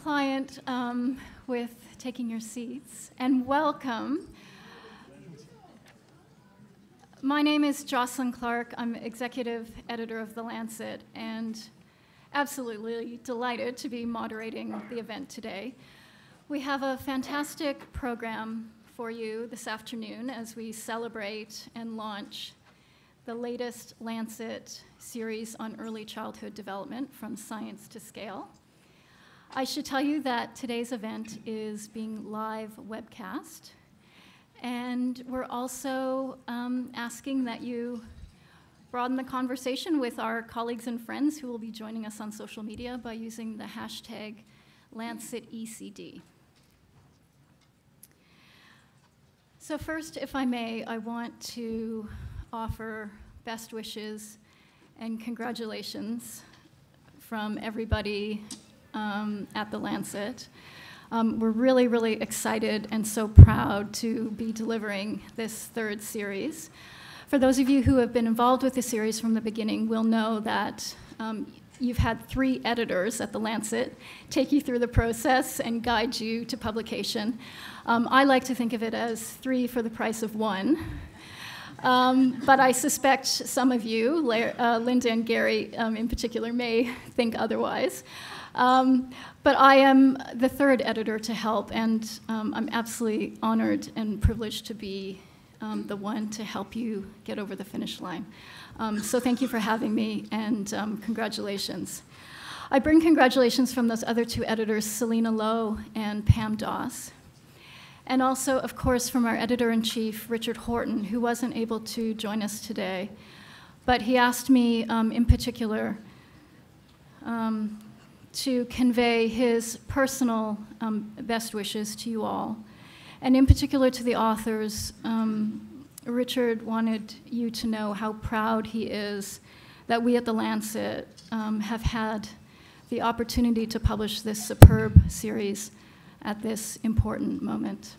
compliant with taking your seats, and welcome. My name is Jocelyn Clark. I'm executive editor of The Lancet, and absolutely delighted to be moderating the event today. We have a fantastic program for you this afternoon as we celebrate and launch the latest Lancet series on early childhood development, From Science to Scale. I should tell you that today's event is being live webcast, and we're also asking that you broaden the conversation with our colleagues and friends who will be joining us on social media by using the hashtag LancetECD. So first, if I may, I want to offer best wishes and congratulations from everybody at The Lancet. We're really, really excited and so proud to be delivering this third series. For those of you who have been involved with the series from the beginning will know that you've had 3 editors at The Lancet take you through the process and guide you to publication. I like to think of it as 3 for the price of 1. But I suspect some of you, Linda and Gary in particular, may think otherwise. But I am the 3rd editor to help, and I'm absolutely honored and privileged to be the one to help you get over the finish line. So thank you for having me, and congratulations. I bring congratulations from those other 2 editors, Selena Lowe and Pam Doss. And also, of course, from our editor-in-chief, Richard Horton, who wasn't able to join us today. But he asked me, in particular, to convey his personal best wishes to you all. And in particular to the authors, Richard wanted you to know how proud he is that we at The Lancet have had the opportunity to publish this superb series at this important moment.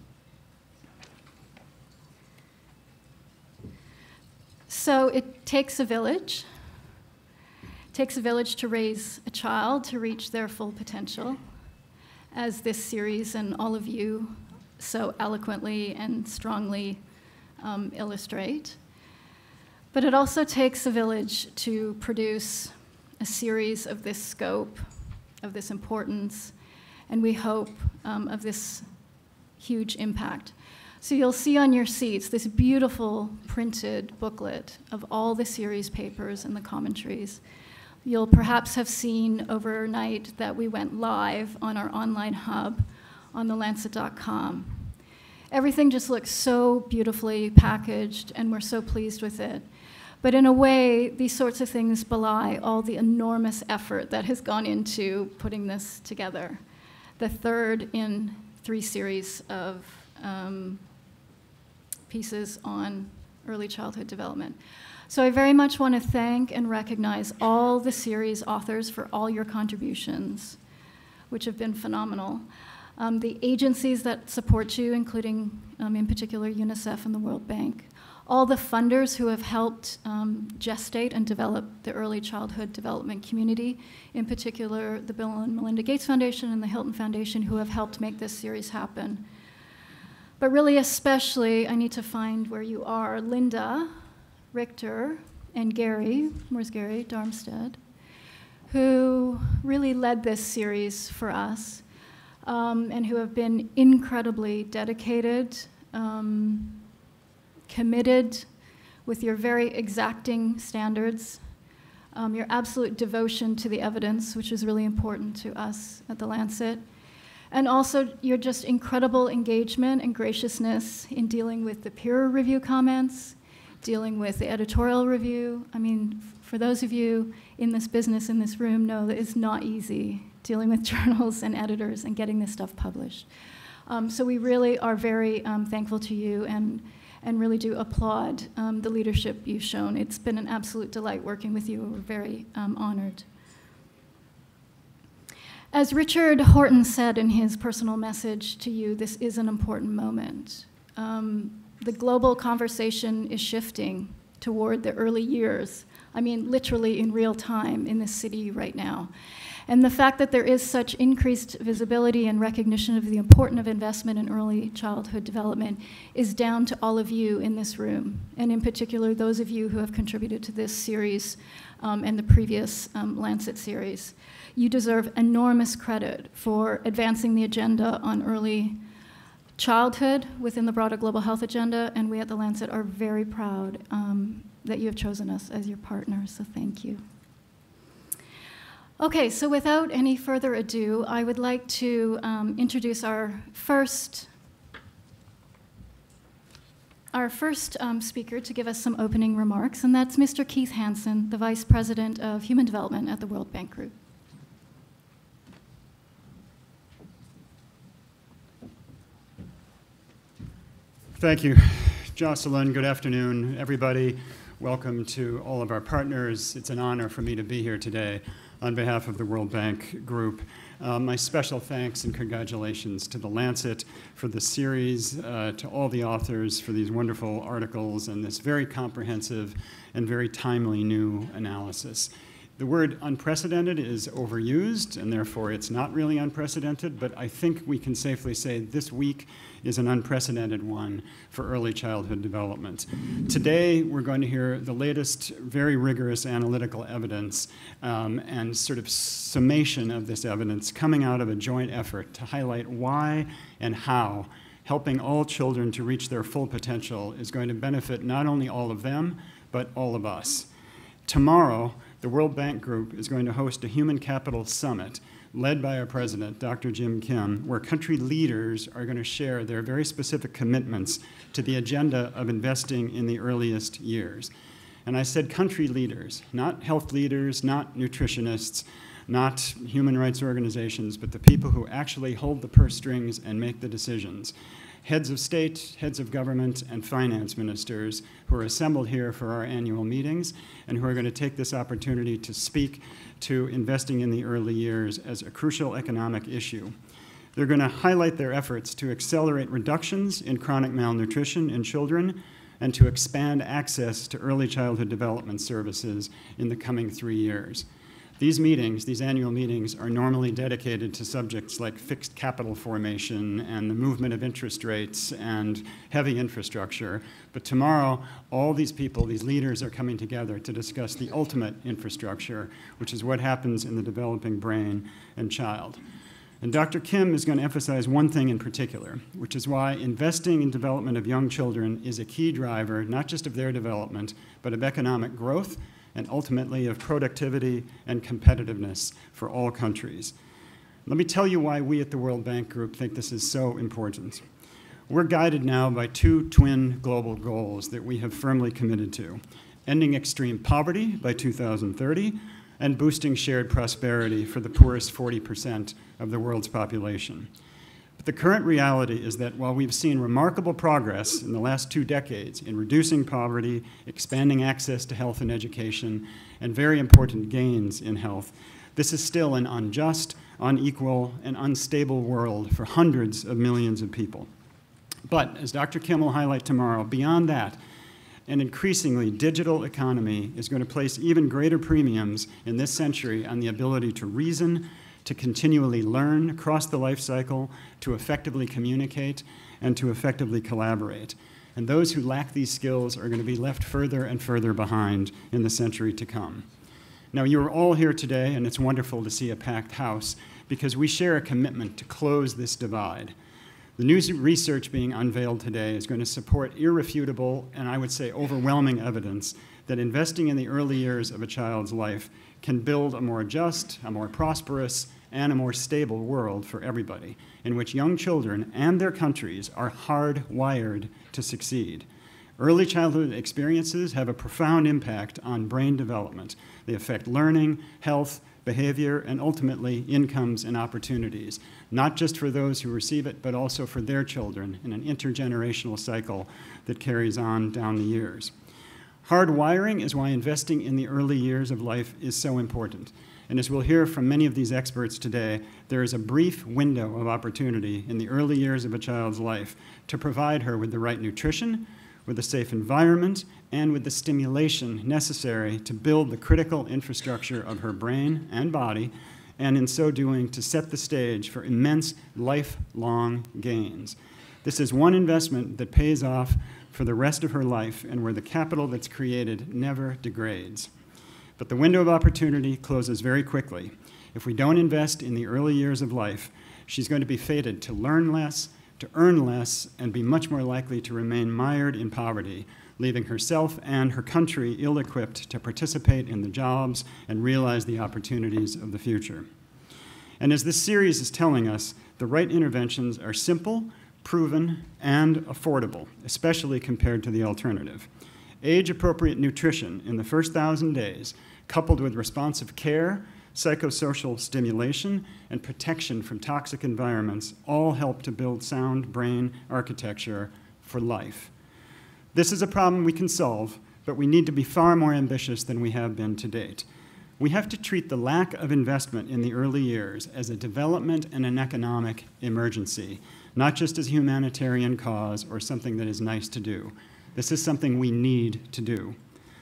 So it takes a village. It takes a village to raise a child to reach their full potential, as this series and all of you so eloquently and strongly illustrate. But it also takes a village to produce a series of this scope, of this importance, and we hope of this huge impact. So you'll see on your seats this beautiful printed booklet of all the series papers and the commentaries. You'll perhaps have seen overnight that we went live on our online hub on thelancet.com. Everything just looks so beautifully packaged, and we're so pleased with it. But in a way, these sorts of things belie all the enormous effort that has gone into putting this together. The 3rd in 3 series of pieces on early childhood development. So I very much want to thank and recognize all the series authors for all your contributions, which have been phenomenal. The agencies that support you, including in particular UNICEF and the World Bank. All the funders who have helped gestate and develop the early childhood development community, in particular the Bill and Melinda Gates Foundation and the Hilton Foundation, who have helped make this series happen. But really especially, I need to find where you are, Linda, Richter, and Gary, where's Gary? Darmstead, who really led this series for us, and who have been incredibly dedicated, committed with your very exacting standards, your absolute devotion to the evidence, which is really important to us at The Lancet, and also your just incredible engagement and graciousness in dealing with the peer review comments, dealing with the editorial review. I mean, for those of you in this business, in this room, know that it's not easy dealing with journals and editors and getting this stuff published. So we really are very thankful to you and really do applaud the leadership you've shown. It's been an absolute delight working with you. We're very honored. As Richard Horton said in his personal message to you, this is an important moment. The global conversation is shifting toward the early years I mean, literally in real time in this city right now. And the fact that there is such increased visibility and recognition of the importance of investment in early childhood development is down to all of you in this room, and in particular, those of you who have contributed to this series and the previous Lancet series. You deserve enormous credit for advancing the agenda on early childhood within the broader global health agenda, and we at the Lancet are very proud that you have chosen us as your partner, so thank you. Okay, so without any further ado, I would like to introduce our first speaker to give us some opening remarks, and that's Mr. Keith Hansen, the Vice President of Human Development at the World Bank Group. Thank you, Jocelyn. Good afternoon, everybody. Welcome to all of our partners. It's an honor for me to be here today on behalf of the World Bank Group. My special thanks and congratulations to the Lancet for the series, to all the authors for these wonderful articles and this very comprehensive and very timely new analysis. The word unprecedented is overused, and therefore it's not really unprecedented, but I think we can safely say this week is an unprecedented one for early childhood development. Today, we're going to hear the latest very rigorous analytical evidence and sort of summation of this evidence coming out of a joint effort to highlight why and how helping all children to reach their full potential is going to benefit not only all of them, but all of us. Tomorrow, the World Bank Group is going to host a Human Capital Summit led by our president, Dr. Jim Kim, where country leaders are going to share their very specific commitments to the agenda of investing in the earliest years. And I said country leaders, not health leaders, not nutritionists, not human rights organizations, but the people who actually hold the purse strings and make the decisions. Heads of state, heads of government, and finance ministers who are assembled here for our annual meetings and who are going to take this opportunity to speak to investing in the early years as a crucial economic issue. They're going to highlight their efforts to accelerate reductions in chronic malnutrition in children and to expand access to early childhood development services in the coming 3 years. These meetings, these annual meetings, are normally dedicated to subjects like fixed capital formation and the movement of interest rates and heavy infrastructure. But tomorrow, all these people, these leaders, are coming together to discuss the ultimate infrastructure, which is what happens in the developing brain and child. And Dr. Kim is going to emphasize one thing in particular, which is why investing in development of young children is a key driver, not just of their development, but of economic growth and ultimately of productivity and competitiveness for all countries. Let me tell you why we at the World Bank Group think this is so important. We're guided now by two twin global goals that we have firmly committed to: ending extreme poverty by 2030 and boosting shared prosperity for the poorest 40% of the world's population. But the current reality is that while we've seen remarkable progress in the last 2 decades in reducing poverty, expanding access to health and education, and very important gains in health, this is still an unjust, unequal, and unstable world for hundreds of millions of people. But, as Dr. Kim will highlight tomorrow, beyond that, an increasingly digital economy is going to place even greater premiums in this century on the ability to reason, to continually learn across the life cycle, to effectively communicate, and to effectively collaborate. And those who lack these skills are going to be left further and further behind in the century to come. Now, you are all here today, and it's wonderful to see a packed house, because we share a commitment to close this divide. The new research being unveiled today is going to support irrefutable, and I would say overwhelming evidence that investing in the early years of a child's life can build a more just, a more prosperous, and a more stable world for everybody, in which young children and their countries are hardwired to succeed. Early childhood experiences have a profound impact on brain development. They affect learning, health, behavior, and ultimately incomes and opportunities, not just for those who receive it, but also for their children in an intergenerational cycle that carries on down the years. Hardwiring is why investing in the early years of life is so important. And as we'll hear from many of these experts today, there is a brief window of opportunity in the early years of a child's life to provide her with the right nutrition, with a safe environment, and with the stimulation necessary to build the critical infrastructure of her brain and body, and in so doing to set the stage for immense lifelong gains. This is one investment that pays off for the rest of her life and where the capital that's created never degrades. But the window of opportunity closes very quickly. If we don't invest in the early years of life, she's going to be fated to learn less, to earn less, and be much more likely to remain mired in poverty, leaving herself and her country ill-equipped to participate in the jobs and realize the opportunities of the future. And as this series is telling us, the right interventions are simple, proven, and affordable, especially compared to the alternative. Age-appropriate nutrition in the first 1,000 days, coupled with responsive care, psychosocial stimulation, and protection from toxic environments all help to build sound brain architecture for life. This is a problem we can solve, but we need to be far more ambitious than we have been to date. We have to treat the lack of investment in the early years as a development and an economic emergency, not just as a humanitarian cause or something that is nice to do. This is something we need to do.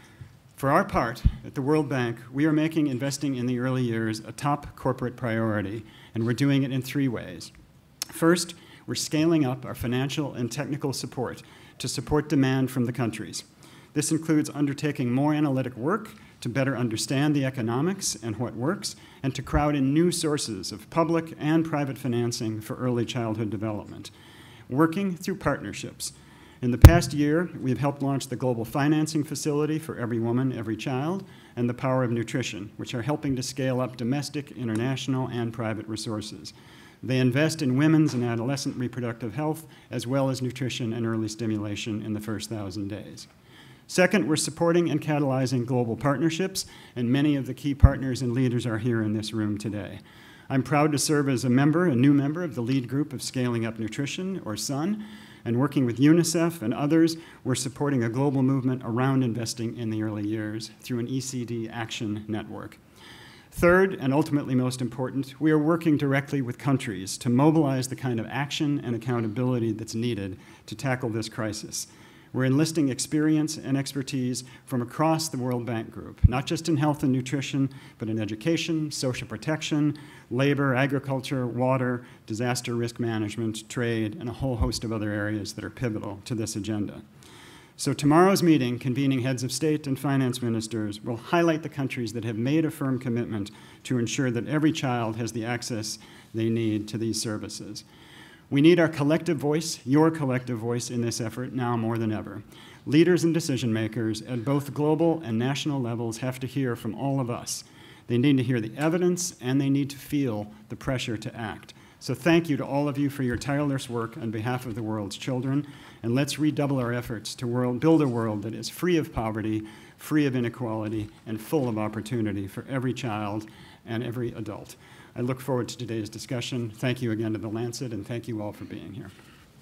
For our part, at the World Bank, we are making investing in the early years a top corporate priority, and we're doing it in 3 ways. First, we're scaling up our financial and technical support to support demand from the countries. This includes undertaking more analytic work to better understand the economics and what works, and to crowd in new sources of public and private financing for early childhood development. Working through partnerships. In the past year, we have helped launch the Global Financing Facility for Every Woman, Every Child, and the Power of Nutrition, which are helping to scale up domestic, international, and private resources. They invest in women's and adolescent reproductive health, as well as nutrition and early stimulation in the first 1,000 days. Second, we're supporting and catalyzing global partnerships, and many of the key partners and leaders are here in this room today. I'm proud to serve as a new member of the lead group of Scaling Up Nutrition, or SUN, and working with UNICEF and others, we're supporting a global movement around investing in the early years through an ECD action network. Third, and ultimately most important, we are working directly with countries to mobilize the kind of action and accountability that's needed to tackle this crisis. We're enlisting experience and expertise from across the World Bank Group, not just in health and nutrition, but in education, social protection, labor, agriculture, water, disaster risk management, trade, and a whole host of other areas that are pivotal to this agenda. So tomorrow's meeting, convening heads of state and finance ministers, will highlight the countries that have made a firm commitment to ensure that every child has the access they need to these services. We need our collective voice, your collective voice in this effort now more than ever. Leaders and decision makers at both global and national levels have to hear from all of us. They need to hear the evidence, and they need to feel the pressure to act. So thank you to all of you for your tireless work on behalf of the world's children, and let's redouble our efforts to build a world that is free of poverty, free of inequality, and full of opportunity for every child and every adult. I look forward to today's discussion. Thank you again to the Lancet, and thank you all for being here.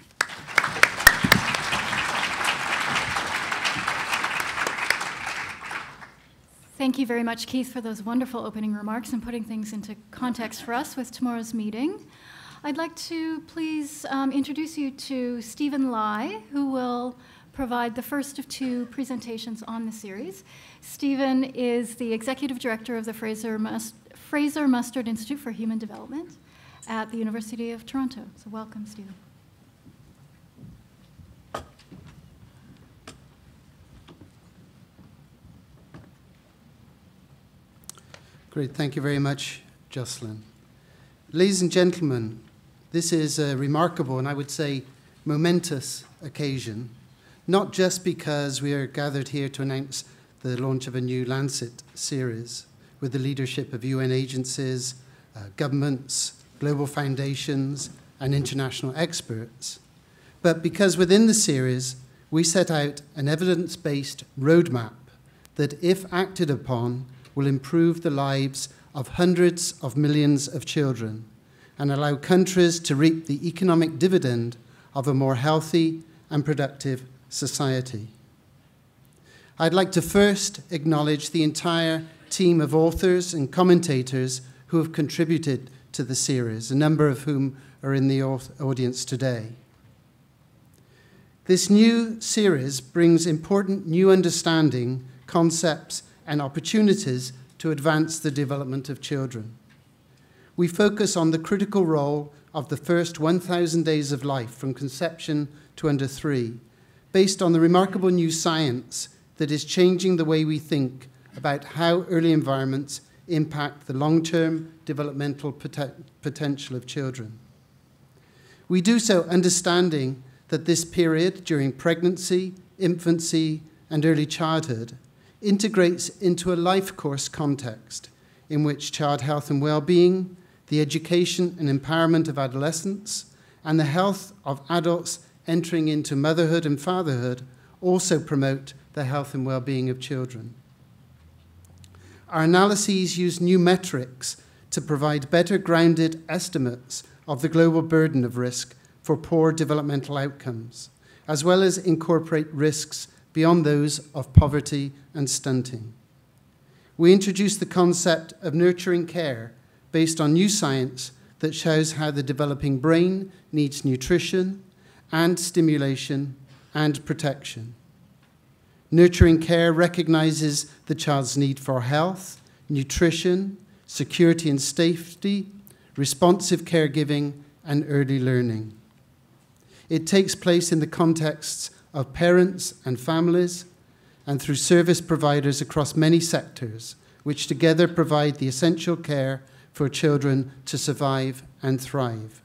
Thank you very much, Keith, for those wonderful opening remarks and putting things into context for us with tomorrow's meeting. I'd like to please introduce you to Stephen Lai, who will provide the first of 2 presentations on the series. Stephen is the Executive Director of the Fraser Mustard Institute for Human Development at the University of Toronto. So welcome, Stephen. Great, thank you very much, Jocelyn. Ladies and gentlemen, this is a remarkable and I would say momentous occasion, not just because we are gathered here to announce the launch of a new Lancet series with the leadership of UN agencies, governments, global foundations, and international experts, but because within the series we set out an evidence-based roadmap that, if acted upon, will improve the lives of hundreds of millions of children and allow countries to reap the economic dividend of a more healthy and productive society. I'd like to first acknowledge the entire team of authors and commentators who have contributed to the series, a number of whom are in the audience today. This new series brings important new understanding, concepts, and opportunities to advance the development of children. We focus on the critical role of the first 1,000 days of life from conception to under 3, based on the remarkable new science that is changing the way we think about how early environments impact the long-term developmental potential of children. We do so understanding that this period during pregnancy, infancy, and early childhood integrates into a life course context in which child health and well-being, the education and empowerment of adolescents, and the health of adults entering into motherhood and fatherhood also promote the health and well-being of children. Our analyses use new metrics to provide better grounded estimates of the global burden of risk for poor developmental outcomes, as well as incorporate risks beyond those of poverty and stunting. We introduce the concept of nurturing care based on new science that shows how the developing brain needs nutrition and stimulation and protection. Nurturing care recognizes the child's need for health, nutrition, security and safety, responsive caregiving, and early learning. It takes place in the contexts of parents and families and through service providers across many sectors, which together provide the essential care for children to survive and thrive.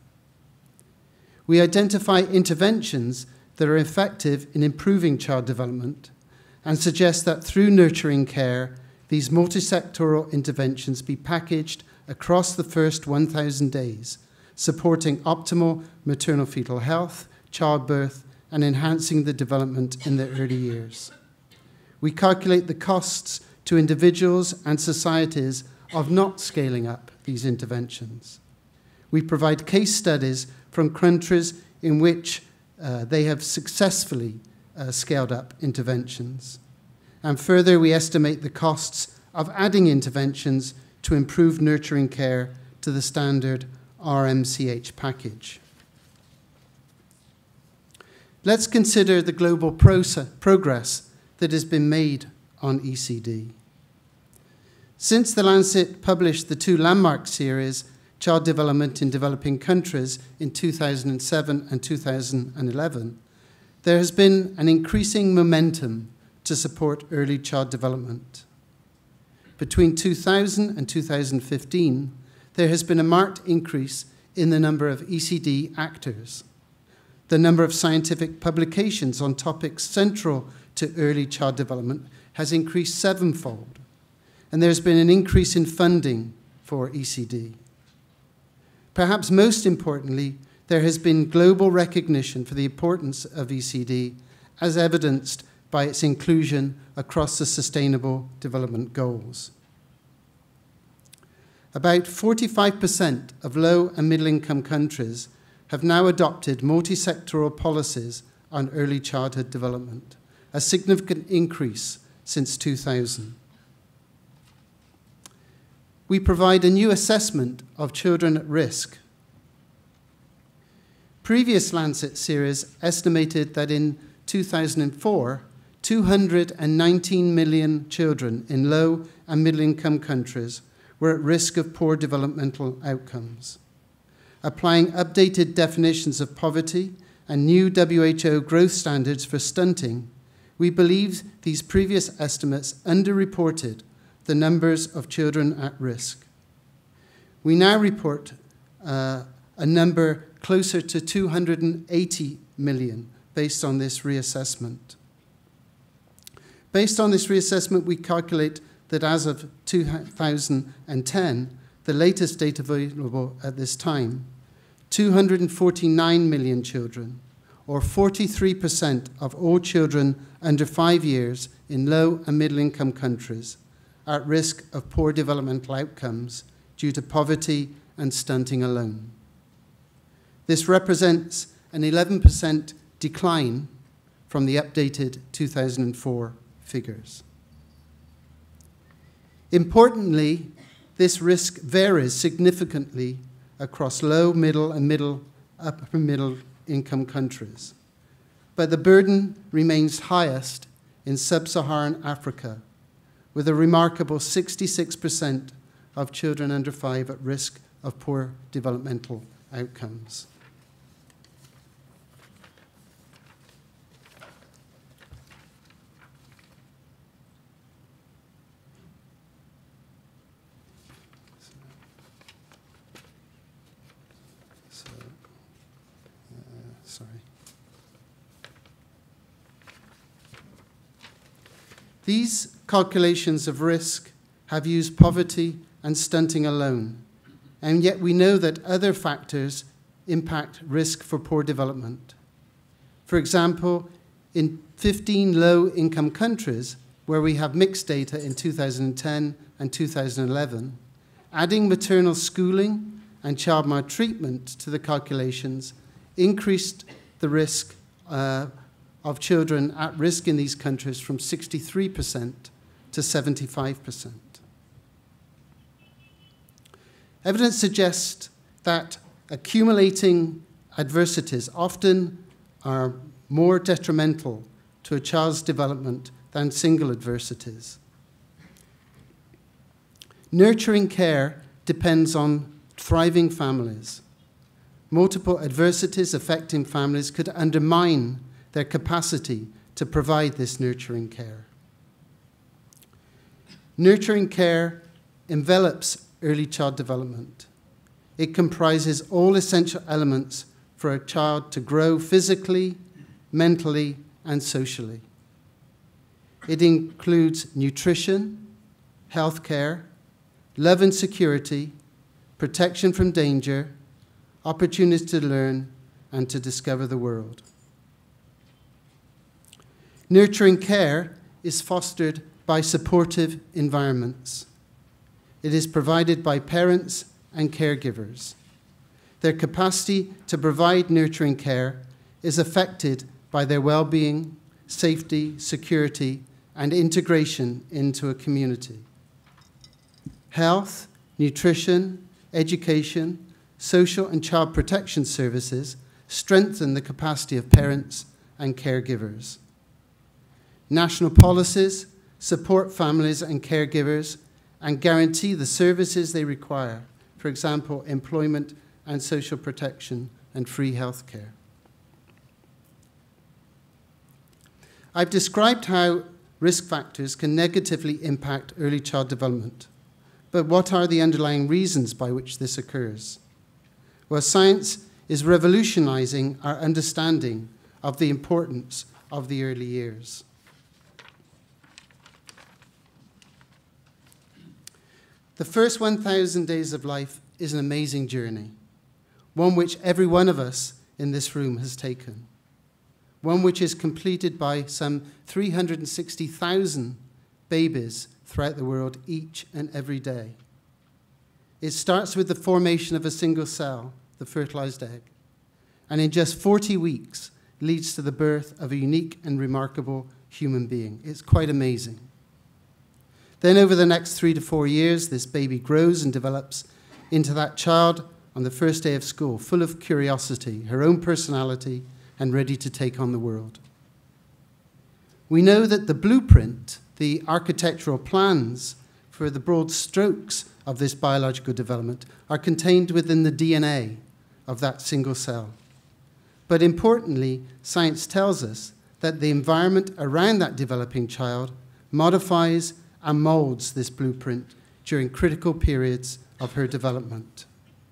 We identify interventions that are effective in improving child development and suggest that through nurturing care, these multi-sectoral interventions be packaged across the first 1,000 days, supporting optimal maternal-fetal health, childbirth, and enhancing the development in the early years. We calculate the costs to individuals and societies of not scaling up these interventions. We provide case studies from countries in which they have successfully scaled up interventions. And further, we estimate the costs of adding interventions to improve nurturing care to the standard RMCH package. Let's consider the global progress that has been made on ECD. Since the Lancet published the 2 landmark series, Child Development in Developing Countries in 2007 and 2011, there has been an increasing momentum to support early child development. Between 2000 and 2015, there has been a marked increase in the number of ECD actors. The number of scientific publications on topics central to early child development has increased 7-fold, and there's been an increase in funding for ECD. Perhaps most importantly, there has been global recognition for the importance of ECD as evidenced by its inclusion across the Sustainable Development Goals. About 45% of low and middle-income countries have now adopted multi-sectoral policies on early childhood development, a significant increase since 2000. We provide a new assessment of children at risk. Previous Lancet series estimated that in 2004, 219 million children in low and middle-income countries were at risk of poor developmental outcomes. Applying updated definitions of poverty and new WHO growth standards for stunting, we believe these previous estimates underreported the numbers of children at risk. We now report a number closer to 280 million based on this reassessment. Based on this reassessment, we calculate that as of 2010, the latest data available at this time, 249 million children, or 43% of all children under 5 years in low and middle-income countries, are at risk of poor developmental outcomes due to poverty and stunting alone. This represents an 11% decline from the updated 2004 figures. Importantly, this risk varies significantly across low, middle, and upper middle income countries. but the burden remains highest in sub-Saharan Africa, with a remarkable 66% of children under 5 at risk of poor developmental outcomes. Sorry. These calculations of risk have used poverty and stunting alone, and yet we know that other factors impact risk for poor development. For example, in 15 low-income countries, where we have mixed data in 2010 and 2011, adding maternal schooling and child maltreatment to the calculations increased the risk of children at risk in these countries from 63% to 75%. Evidence suggests that accumulating adversities often are more detrimental to a child's development than single adversities. Nurturing care depends on thriving families. Multiple adversities affecting families could undermine their capacity to provide this nurturing care. Nurturing care envelops early child development. It comprises all essential elements for a child to grow physically, mentally, and socially. It includes nutrition, health care, love and security, protection from danger, opportunities to learn and to discover the world. Nurturing care is fostered by supportive environments. It is provided by parents and caregivers. Their capacity to provide nurturing care is affected by their well-being, safety, security, and integration into a community. Health, nutrition, education, social and child protection services strengthen the capacity of parents and caregivers. National policies support families and caregivers and guarantee the services they require, for example, employment and social protection and free health care. I've described how risk factors can negatively impact early child development, but what are the underlying reasons by which this occurs? Well, science is revolutionizing our understanding of the importance of the early years. The first 1,000 days of life is an amazing journey, one which every one of us in this room has taken, one which is completed by some 360,000 babies throughout the world each and every day. It starts with the formation of a single cell, the fertilized egg, and in just 40 weeks leads to the birth of a unique and remarkable human being. It's quite amazing. Then over the next 3 to 4 years, this baby grows and develops into that child on the first day of school, full of curiosity, her own personality, and ready to take on the world. We know that the blueprint, the architectural plans for the broad strokes of this biological development are contained within the DNA of that single cell. But importantly, science tells us that the environment around that developing child modifies and molds this blueprint during critical periods of her development.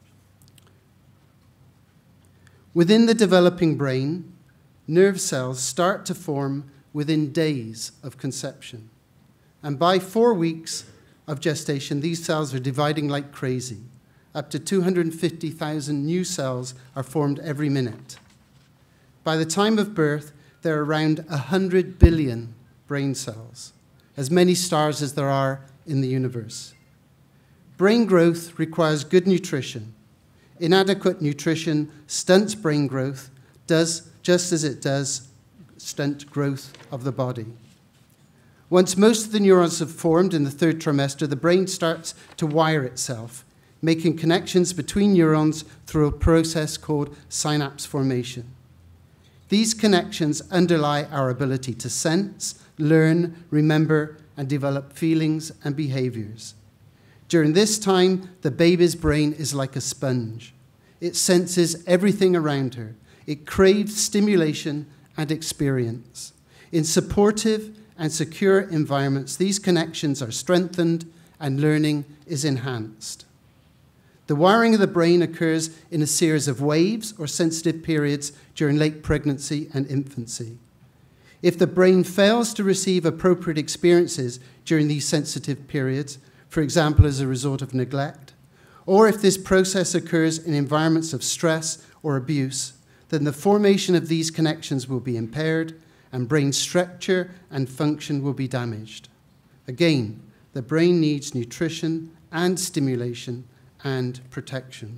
Within the developing brain, nerve cells start to form within days of conception. And by 4 weeks of gestation, these cells are dividing like crazy. Up to 250,000 new cells are formed every minute. By the time of birth, there are around 100 billion brain cells, as many stars as there are in the universe. Brain growth requires good nutrition. Inadequate nutrition stunts brain growth, just as it does stunt growth of the body. Once most of the neurons have formed in the 3rd trimester, the brain starts to wire itself, making connections between neurons through a process called synapse formation. These connections underlie our ability to sense, learn, remember, and develop feelings and behaviors. During this time, the baby's brain is like a sponge. It senses everything around her. It craves stimulation and experience. In supportive and secure environments, these connections are strengthened and learning is enhanced. The wiring of the brain occurs in a series of waves or sensitive periods during late pregnancy and infancy. If the brain fails to receive appropriate experiences during these sensitive periods, for example, as a result of neglect, or if this process occurs in environments of stress or abuse, then the formation of these connections will be impaired and brain structure and function will be damaged. Again, the brain needs nutrition and stimulation and protection.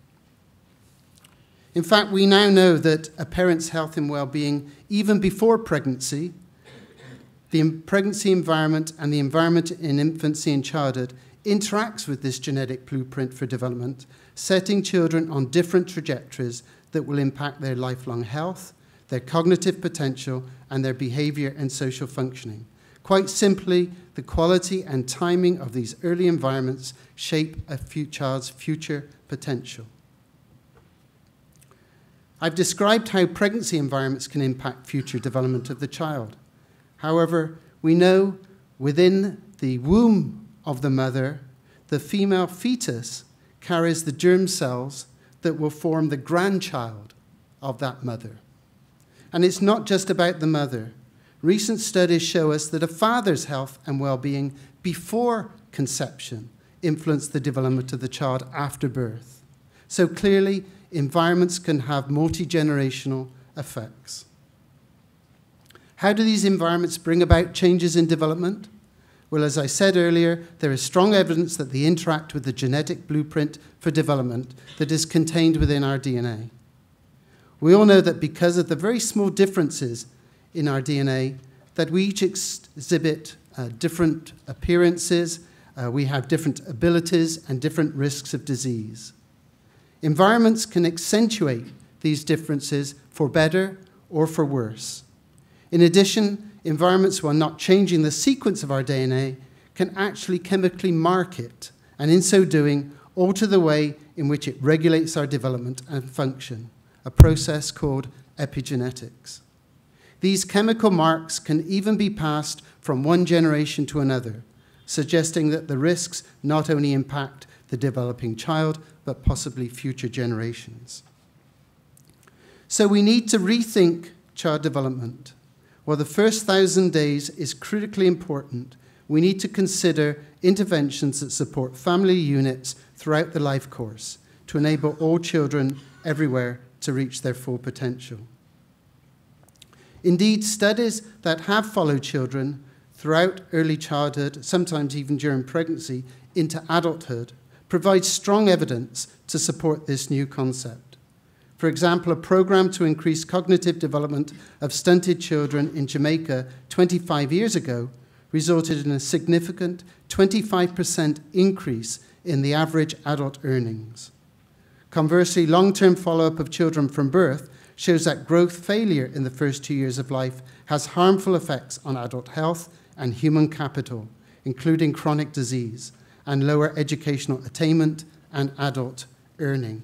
In fact, we now know that a parent's health and well-being, even before pregnancy, the pregnancy environment and the environment in infancy and childhood interacts with this genetic blueprint for development, setting children on different trajectories that will impact their lifelong health, their cognitive potential, and their behavior and social functioning. Quite simply, the quality and timing of these early environments shape a child's future potential. I've described how pregnancy environments can impact future development of the child. However, we know within the womb of the mother, the female fetus carries the germ cells that will form the grandchild of that mother. And it's not just about the mother. Recent studies show us that a father's health and well-being before conception influence the development of the child after birth. So clearly, environments can have multi-generational effects. How do these environments bring about changes in development? Well, as I said earlier, there is strong evidence that they interact with the genetic blueprint for development that is contained within our DNA. We all know that because of the very small differences in our DNA, that we each exhibit different appearances, we have different abilities and different risks of disease. Environments can accentuate these differences for better or for worse. In addition, environments, while not changing the sequence of our DNA, can actually chemically mark it, and in so doing, alter the way in which it regulates our development and function, a process called epigenetics. These chemical marks can even be passed from one generation to another, suggesting that the risks not only impact the developing child, but possibly future generations. So we need to rethink child development. While the first 1,000 days is critically important, we need to consider interventions that support family units throughout the life course to enable all children everywhere to reach their full potential. Indeed, studies that have followed children throughout early childhood, sometimes even during pregnancy, into adulthood, provide strong evidence to support this new concept. For example, a program to increase cognitive development of stunted children in Jamaica 25 years ago resulted in a significant 25% increase in the average adult earnings. Conversely, long-term follow-up of children from birth shows that growth failure in the first 2 years of life has harmful effects on adult health and human capital, including chronic disease, and lower educational attainment and adult earning.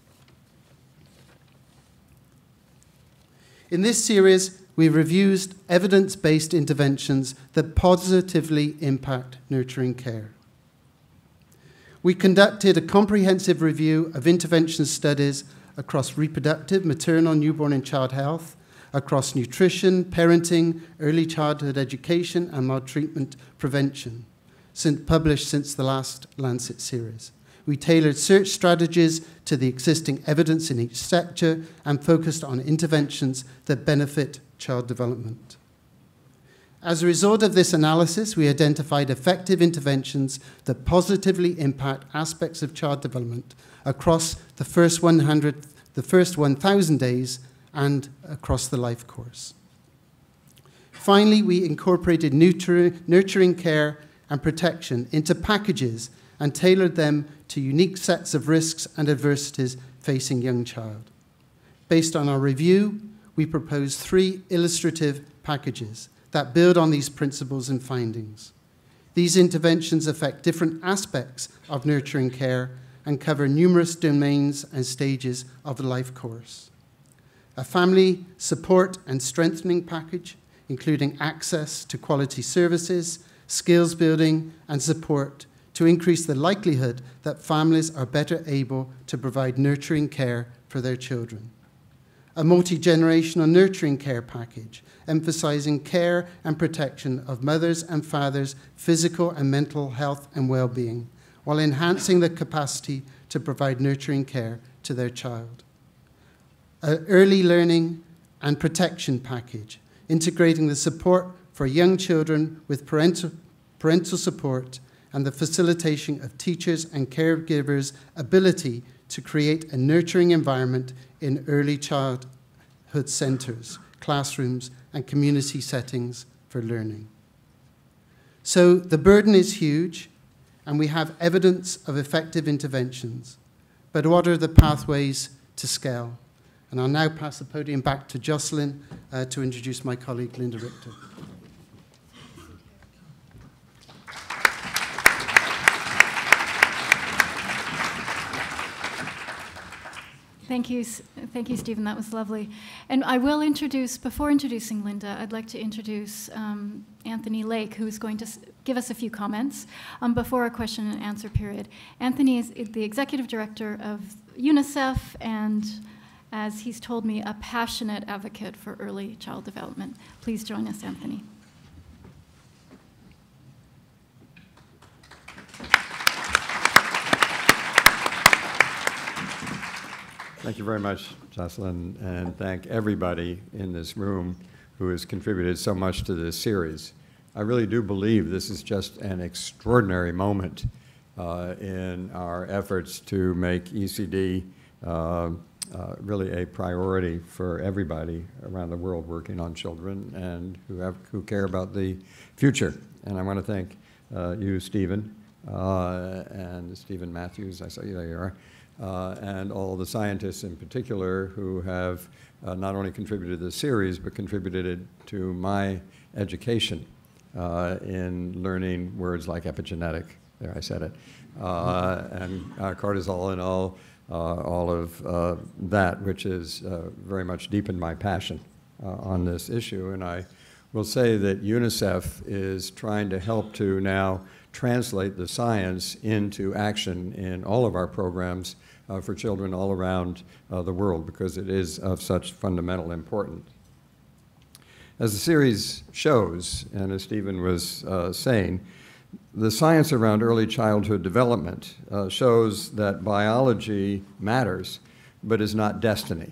In this series, we've reviewed evidence-based interventions that positively impact nurturing care. We conducted a comprehensive review of intervention studies across reproductive, maternal, newborn, and child health, across nutrition, parenting, early childhood education, and maltreatment prevention, published since the last Lancet series. We tailored search strategies to the existing evidence in each sector and focused on interventions that benefit child development. As a result of this analysis, we identified effective interventions that positively impact aspects of child development across the first 1,000 days and across the life course. Finally, we incorporated nurturing care and protection into packages and tailored them to unique sets of risks and adversities facing young child. Based on our review, we propose 3 illustrative packages that build on these principles and findings. These interventions affect different aspects of nurturing care and cover numerous domains and stages of the life course. A family support and strengthening package, including access to quality services, skills building, and support to increase the likelihood that families are better able to provide nurturing care for their children. A multi-generational nurturing care package, emphasizing care and protection of mothers and fathers' physical and mental health and well-being, while enhancing the capacity to provide nurturing care to their child. An early learning and protection package, integrating the support for young children with parental support and the facilitation of teachers and caregivers' ability to create a nurturing environment in early childhood centers, classrooms, and community settings for learning. So the burden is huge, and we have evidence of effective interventions. But what are the pathways to scale? And I'll now pass the podium back to Jocelyn to introduce my colleague, Linda Richter. Thank you, Stephen. That was lovely. And I will introduce, before introducing Linda, I'd like to introduce Anthony Lake, who's going to give us a few comments before our question and answer period. Anthony is the executive director of UNICEF and, as he's told me, a passionate advocate for early child development. Please join us, Anthony. Thank you very much, Jocelyn, and thank everybody in this room who has contributed so much to this series. I really do believe this is just an extraordinary moment in our efforts to make ECD really a priority for everybody around the world working on children and who care about the future. And I want to thank you, Stephen, and Stephen Matthews. I saw you, there you are. And all the scientists in particular who have not only contributed to the series, but contributed to my education in learning words like epigenetic, there I said it, and cortisol and all of that, which is very much deepened my passion on this issue. And I will say that UNICEF is trying to help to now translate the science into action in all of our programs for children all around the world, because it is of such fundamental importance. As the series shows, and as Stephen was saying, the science around early childhood development shows that biology matters, but is not destiny.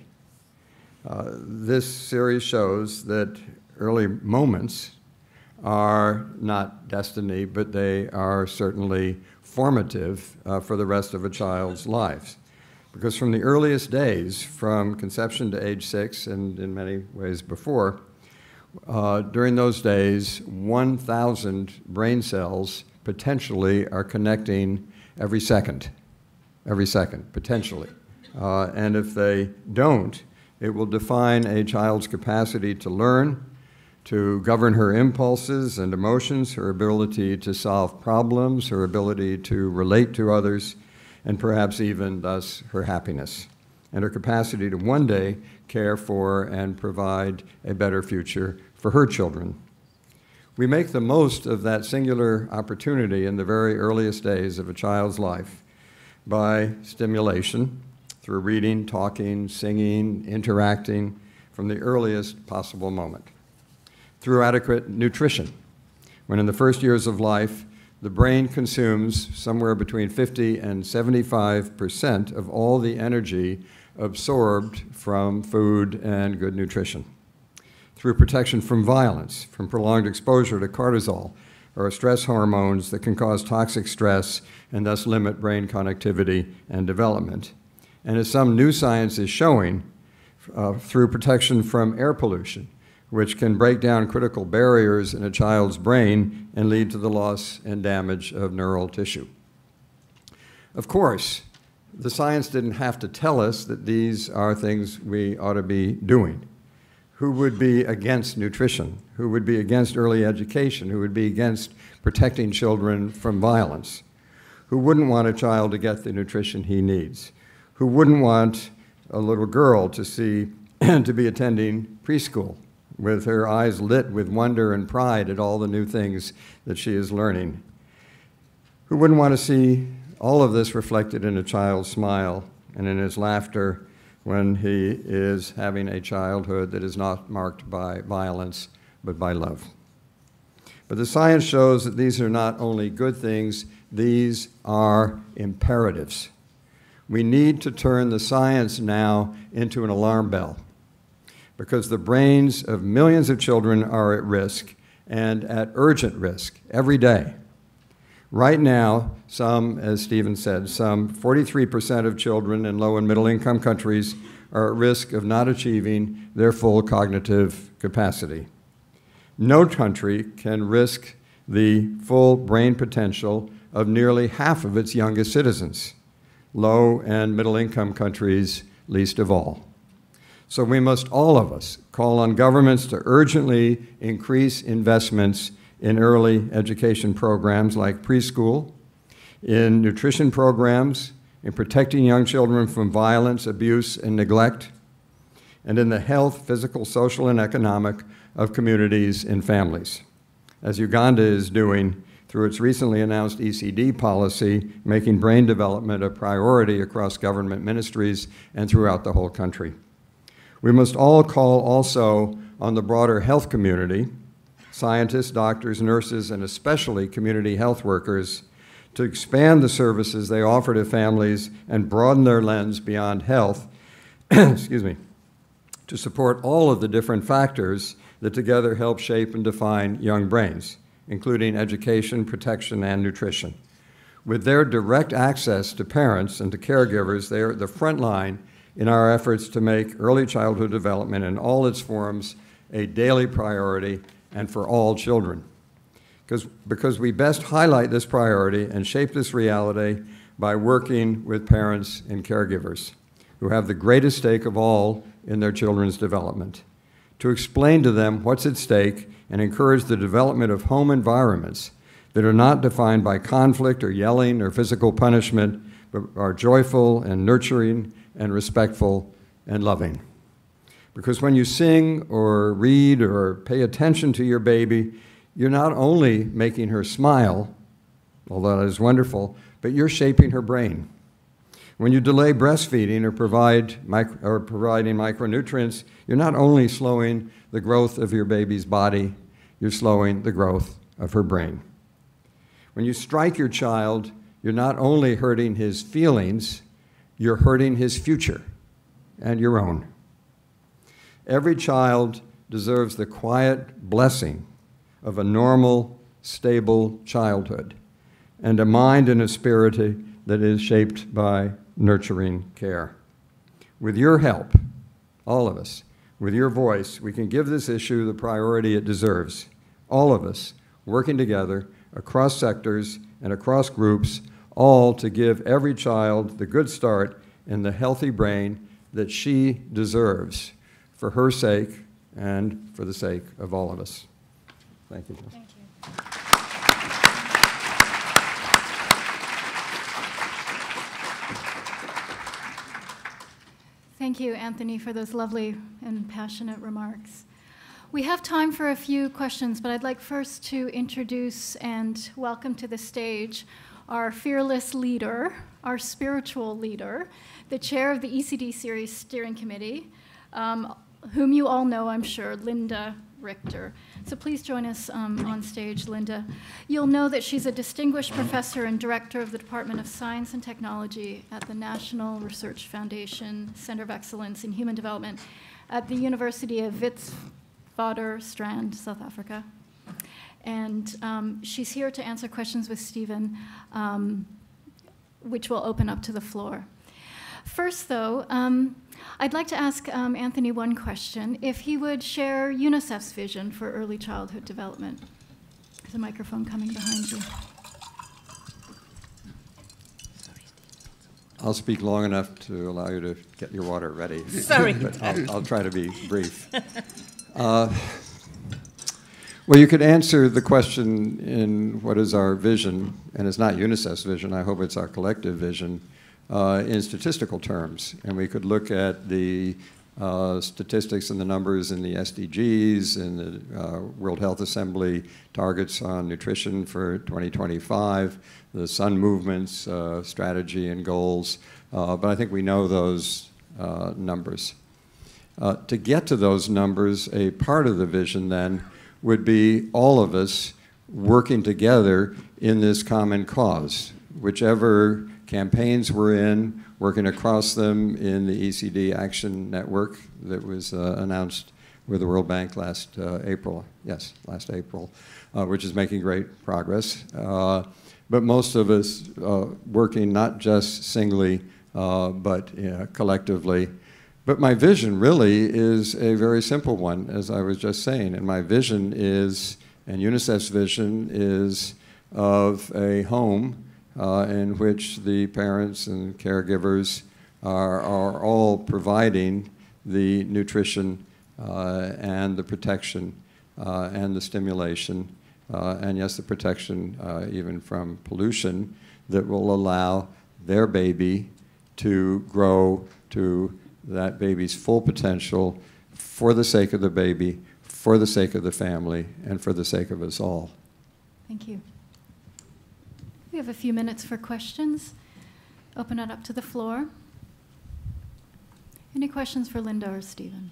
This series shows that early moments are not destiny, but they are certainly formative for the rest of a child's lives. Because from the earliest days, from conception to age 6, and in many ways before, during those days, 1,000 brain cells potentially are connecting every second, potentially. And if they don't, it will define a child's capacity to learn, to govern her impulses and emotions, her ability to solve problems, her ability to relate to others, and perhaps even thus her happiness, and her capacity to one day care for and provide a better future for her children. We make the most of that singular opportunity in the very earliest days of a child's life by stimulation, through reading, talking, singing, interacting from the earliest possible moment. Through adequate nutrition, when in the first years of life, the brain consumes somewhere between 50 and 75% of all the energy absorbed from food and good nutrition. Through protection from violence, from prolonged exposure to cortisol, or stress hormones that can cause toxic stress and thus limit brain connectivity and development. And as some new science is showing, through protection from air pollution, which can break down critical barriers in a child's brain and lead to the loss and damage of neural tissue. Of course, the science didn't have to tell us that these are things we ought to be doing. who would be against nutrition, who would be against early education, who would be against protecting children from violence, who wouldn't want a child to get the nutrition he needs, who wouldn't want a little girl to see to be attending preschool with her eyes lit with wonder and pride at all the new things that she is learning, who wouldn't want to see all of this reflected in a child's smile and in his laughter when he is having a childhood that is not marked by violence, but by love. But the science shows that these are not only good things, these are imperatives. We need to turn the science now into an alarm bell, because the brains of millions of children are at risk, and at urgent risk, every day. Right now, as Stephen said, some 43% of children in low and middle income countries are at risk of not achieving their full cognitive capacity. No country can risk the full brain potential of nearly half of its youngest citizens, low and middle income countries least of all. So we must, all of us, call on governments to urgently increase investments in early education programs like preschool, in nutrition programs, in protecting young children from violence, abuse, and neglect, and in the health, physical, social, and economic of communities and families, as Uganda is doing through its recently announced ECD policy, making brain development a priority across government ministries and throughout the whole country. We must all call also on the broader health community, scientists, doctors, nurses, and especially community health workers, to expand the services they offer to families and broaden their lens beyond health, excuse me, to support all of the different factors that together help shape and define young brains, including education, protection, and nutrition. With their direct access to parents and to caregivers, they are at the front line in our efforts to make early childhood development in all its forms a daily priority and for all children. Because we best highlight this priority and shape this reality by working with parents and caregivers who have the greatest stake of all in their children's development, to explain to them what's at stake and encourage the development of home environments that are not defined by conflict or yelling or physical punishment, but are joyful and nurturing and respectful and loving. Because when you sing or read or pay attention to your baby, you're not only making her smile, although that is wonderful, but you're shaping her brain. When you delay breastfeeding or providing micronutrients, you're not only slowing the growth of your baby's body, you're slowing the growth of her brain. When you strike your child, you're not only hurting his feelings, you're hurting his future and your own. Every child deserves the quiet blessing of a normal, stable childhood and a mind and a spirit that is shaped by nurturing care. With your help, all of us, with your voice, we can give this issue the priority it deserves. All of us working together across sectors and across groups, all to give every child the good start in the healthy brain that she deserves for her sake and for the sake of all of us. Thank you. Thank you. Thank you, Anthony, for those lovely and passionate remarks. We have time for a few questions, but I'd like first to introduce and welcome to the stage our fearless leader, our spiritual leader, the chair of the ECD Series Steering Committee, whom you all know, I'm sure, Linda Richter. So please join us on stage, Linda. You'll know that she's a distinguished professor and director of the Department of Science and Technology at the National Research Foundation Center of Excellence in Human Development at the University of Witwatersrand, South Africa. And she's here to answer questions with Stephen, which will open up to the floor. First, though, I'd like to ask Anthony one question, if he would share UNICEF's vision for early childhood development. There's a microphone coming behind you. I'll speak long enough to allow you to get your water ready. Sorry. But I'll try to be brief. Well, you could answer the question in what is our vision, and it's not UNICEF's vision, I hope it's our collective vision, in statistical terms. And we could look at the statistics and the numbers in the SDGs and the World Health Assembly targets on nutrition for 2025, the Sun Movement's strategy and goals, but I think we know those numbers. To get to those numbers, a part of the vision then would be all of us working together in this common cause. Whichever campaigns we're in, working across them in the ECD Action Network that was announced with the World Bank last April, which is making great progress. But most of us working not just singly, but collectively. But my vision really is a very simple one, as I was just saying. And my vision is, and UNICEF's vision is, of a home in which the parents and caregivers are all providing the nutrition and the protection and the stimulation, and yes, the protection even from pollution that will allow their baby to grow to that baby's full potential for the sake of the baby, for the sake of the family, and for the sake of us all. Thank you. We have a few minutes for questions. Open it up to the floor. Any questions for Linda or Stephen?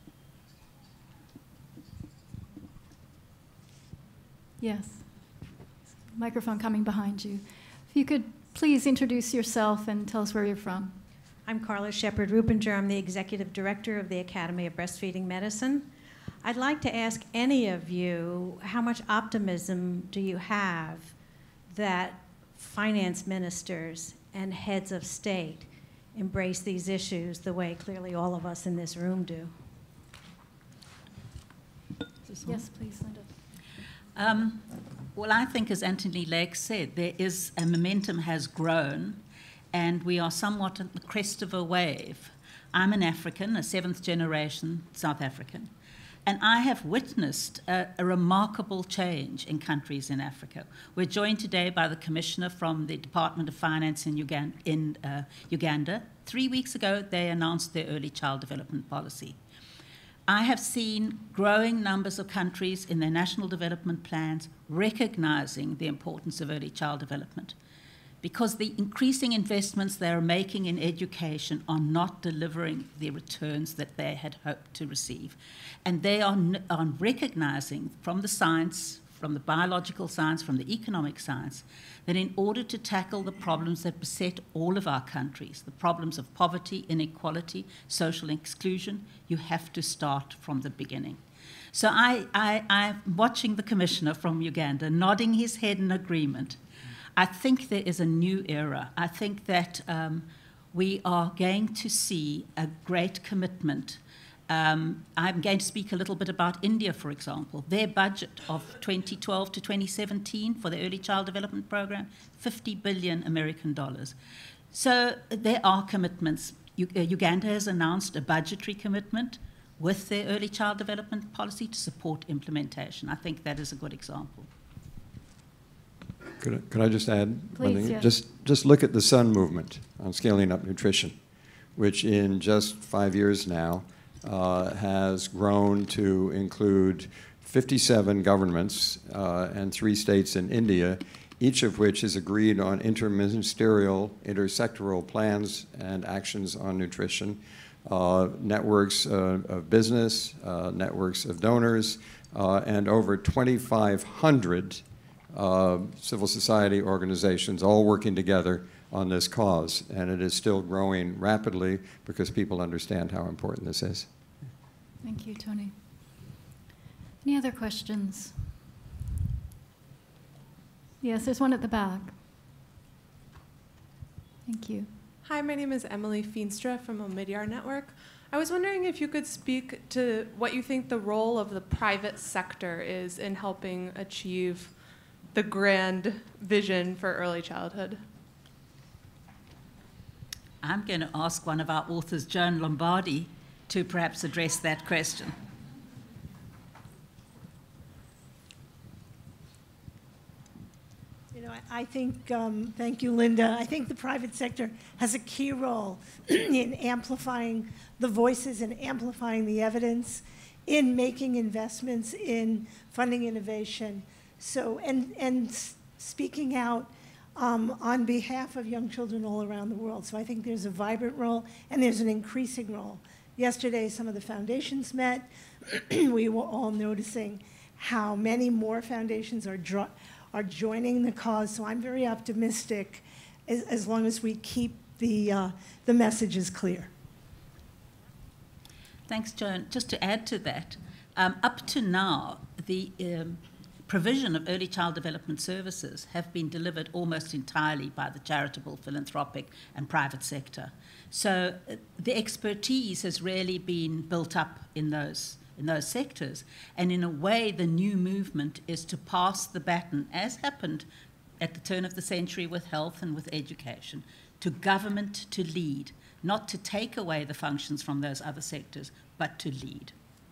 Yes. Microphone coming behind you. If you could please introduce yourself and tell us where you're from. I'm Carla Shepard-Rupinger. I'm the Executive Director of the Academy of Breastfeeding Medicine. I'd like to ask any of you, how much optimism do you have that finance ministers and heads of state embrace these issues the way clearly all of us in this room do? Yes, please, Linda. Well, I think, as Anthony Lake said, a momentum has grown, and we are somewhat at the crest of a wave. I'm an African, a seventh generation South African, and I have witnessed a remarkable change in countries in Africa. We're joined today by the commissioner from the Department of Finance in Uganda. 3 weeks ago, they announced their early child development policy. I have seen growing numbers of countries in their national development plans recognizing the importance of early child development, because the increasing investments they are making in education are not delivering the returns that they had hoped to receive. And they are recognizing from the science, from the biological science, from the economic science, that in order to tackle the problems that beset all of our countries, the problems of poverty, inequality, social exclusion, you have to start from the beginning. So I'm watching the commissioner from Uganda nodding his head in agreement. I think there is a new era. I think that we are going to see a great commitment. I'm going to speak a little bit about India, for example. Their budget of 2012 to 2017 for the Early Child Development Program, $50 billion American dollars. So there are commitments. Uganda has announced a budgetary commitment with their Early Child Development Policy to support implementation. I think that is a good example. Could I just add one Please, thing? yes. Just look at the Sun Movement on scaling up nutrition, which in just 5 years now has grown to include 57 governments and 3 states in India, each of which has agreed on interministerial, intersectoral plans and actions on nutrition, networks of business, networks of donors, and over 2,500 civil society organizations all working together on this cause. And it is still growing rapidly because people understand how important this is. Thank you, Tony. Any other questions? Yes, there's one at the back. Thank you. Hi, my name is Emily Feenstra from Omidyar Network. I was wondering if you could speak to what you think the role of the private sector is in helping achieve the grand vision for early childhood. I'm going to ask one of our authors, Joan Lombardi, to perhaps address that question. I think, thank you, Linda. I think the private sector has a key role in amplifying the voices and amplifying the evidence, in making investments, in funding innovation. So, and speaking out on behalf of young children all around the world. So I think there's a vibrant role and there's an increasing role. Yesterday, some of the foundations met. We were all noticing how many more foundations are joining the cause. So I'm very optimistic as long as we keep the messages clear. Thanks, Joan. Just to add to that, up to now, the provision of early child development services have been delivered almost entirely by the charitable, philanthropic, and private sector. So the expertise has really been built up in those sectors. And in a way, the new movement is to pass the baton, as happened at the turn of the century with health and with education, to government to lead, not to take away the functions from those other sectors, but to lead.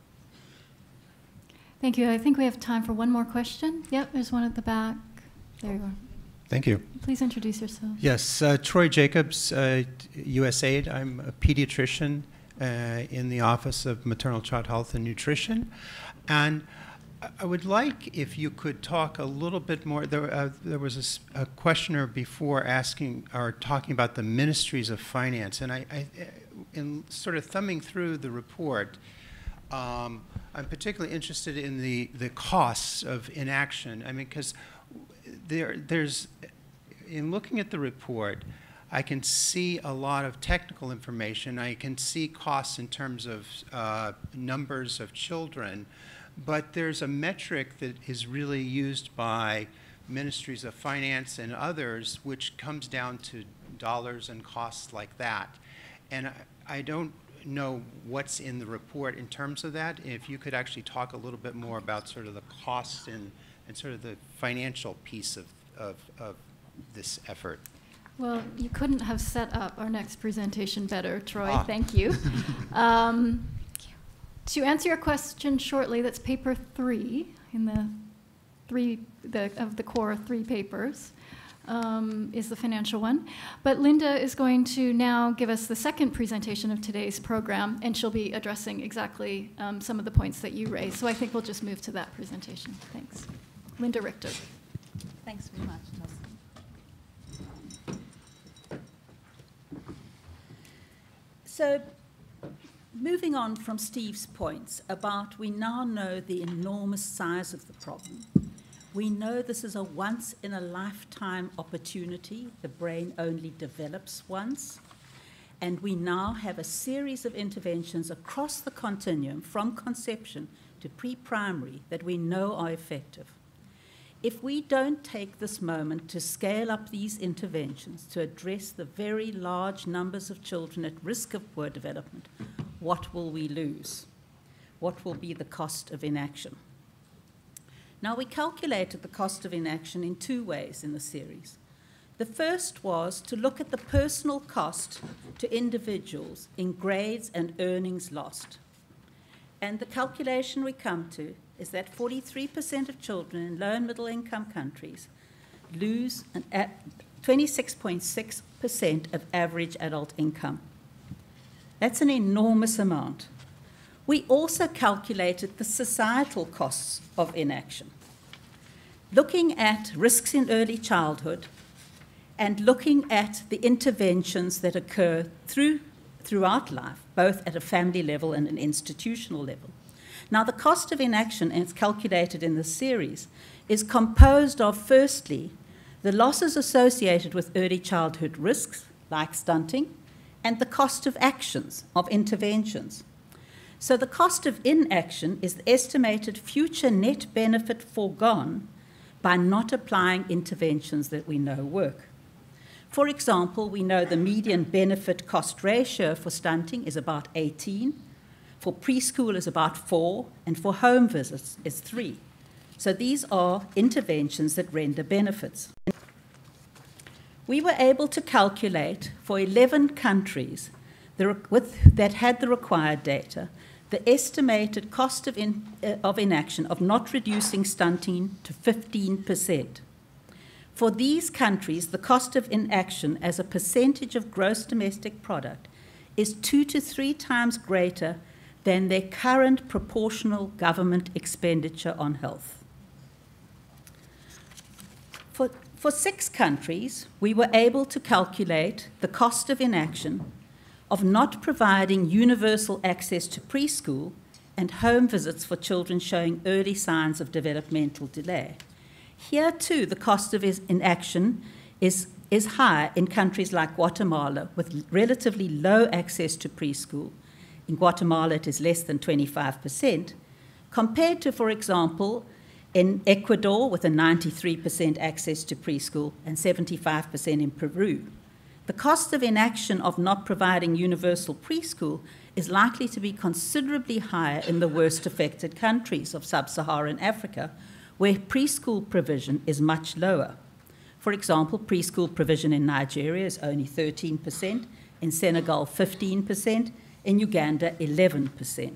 Thank you. I think we have time for one more question. Yep, there's one at the back. There you are. Thank you. Please introduce yourself. Yes, Troy Jacobs, USAID. I'm a pediatrician in the Office of Maternal Child Health and Nutrition. And I would like if you could talk a little bit more. There was a questioner before asking or talking about the ministries of finance. And in sort of thumbing through the report, I'm particularly interested in the costs of inaction. I mean, because there's, in looking at the report, I can see a lot of technical information. I can see costs in terms of numbers of children, but there's a metric that is really used by ministries of finance and others, which comes down to dollars and costs like that. And I don't know what's in the report in terms of that. If you could actually talk a little bit more about sort of the costs and sort of the financial piece of this effort. Well, you couldn't have set up our next presentation better, Troy. Ah. Thank you. To answer your question shortly, that's paper 3 in of the core 3 papers. Is the financial one. But Linda is going to now give us the second presentation of today's program, and she'll be addressing exactly some of the points that you raised. So I think we'll just move to that presentation. Thanks. Linda Richter. Thanks very much, Jocelyn. So moving on from Steve's points about we now know the enormous size of the problem. We know this is a once-in-a-lifetime opportunity. The brain only develops once. And we now have a series of interventions across the continuum from conception to pre-primary that we know are effective. If we don't take this moment to scale up these interventions to address the very large numbers of children at risk of poor development, what will we lose? What will be the cost of inaction? Now, we calculated the cost of inaction in 2 ways in the series. The first was to look at the personal cost to individuals in grades and earnings lost. And the calculation we come to is that 43% of children in low and middle income countries lose 26.6% of average adult income. That's an enormous amount. We also calculated the societal costs of inaction, looking at risks in early childhood and looking at the interventions that occur throughout life, both at a family level and an institutional level. Now, the cost of inaction, and it's calculated in this series, is composed of, firstly, the losses associated with early childhood risks, like stunting, and the cost of actions, of interventions. So the cost of inaction is the estimated future net benefit foregone by not applying interventions that we know work. For example, we know the median benefit cost ratio for stunting is about 18, for preschool is about 4, and for home visits is 3. So these are interventions that render benefits. We were able to calculate for 11 countries that had the required data the estimated cost of inaction of not reducing stunting to 15%. For these countries, the cost of inaction as a percentage of gross domestic product is 2 to 3 times greater than their current proportional government expenditure on health. For 6 countries, we were able to calculate the cost of inaction of not providing universal access to preschool and home visits for children showing early signs of developmental delay. Here, too, the cost of inaction is high in countries like Guatemala, with relatively low access to preschool. In Guatemala, it is less than 25%, compared to, for example, in Ecuador, with a 93% access to preschool and 75% in Peru. The cost of inaction of not providing universal preschool is likely to be considerably higher in the worst affected countries of sub-Saharan Africa, where preschool provision is much lower. For example, preschool provision in Nigeria is only 13%, in Senegal 15%, in Uganda 11%.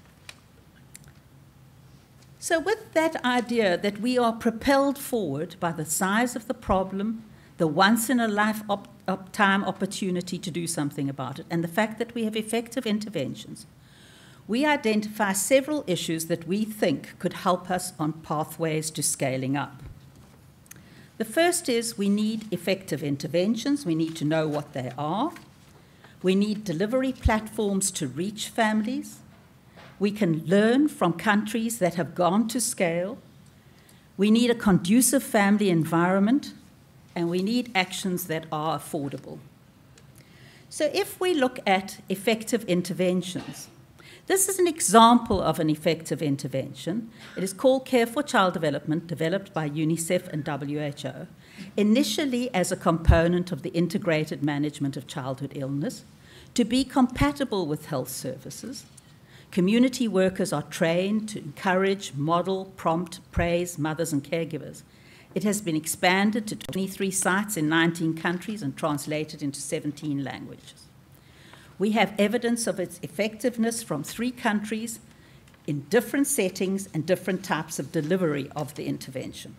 So with that idea that we are propelled forward by the size of the problem, the once-in-a-lifetime opportunity to do something about it, and the fact that we have effective interventions, we identify several issues that we think could help us on pathways to scaling up. The first is we need effective interventions. We need to know what they are. We need delivery platforms to reach families. We can learn from countries that have gone to scale. We need a conducive family environment, and we need actions that are affordable. So if we look at effective interventions, this is an example of an effective intervention. It is called Care for Child Development, developed by UNICEF and WHO, initially as a component of the integrated management of childhood illness, to be compatible with health services. Community workers are trained to encourage, model, prompt, praise mothers and caregivers. It has been expanded to 23 sites in 19 countries and translated into 17 languages. We have evidence of its effectiveness from 3 countries in different settings and different types of delivery of the intervention.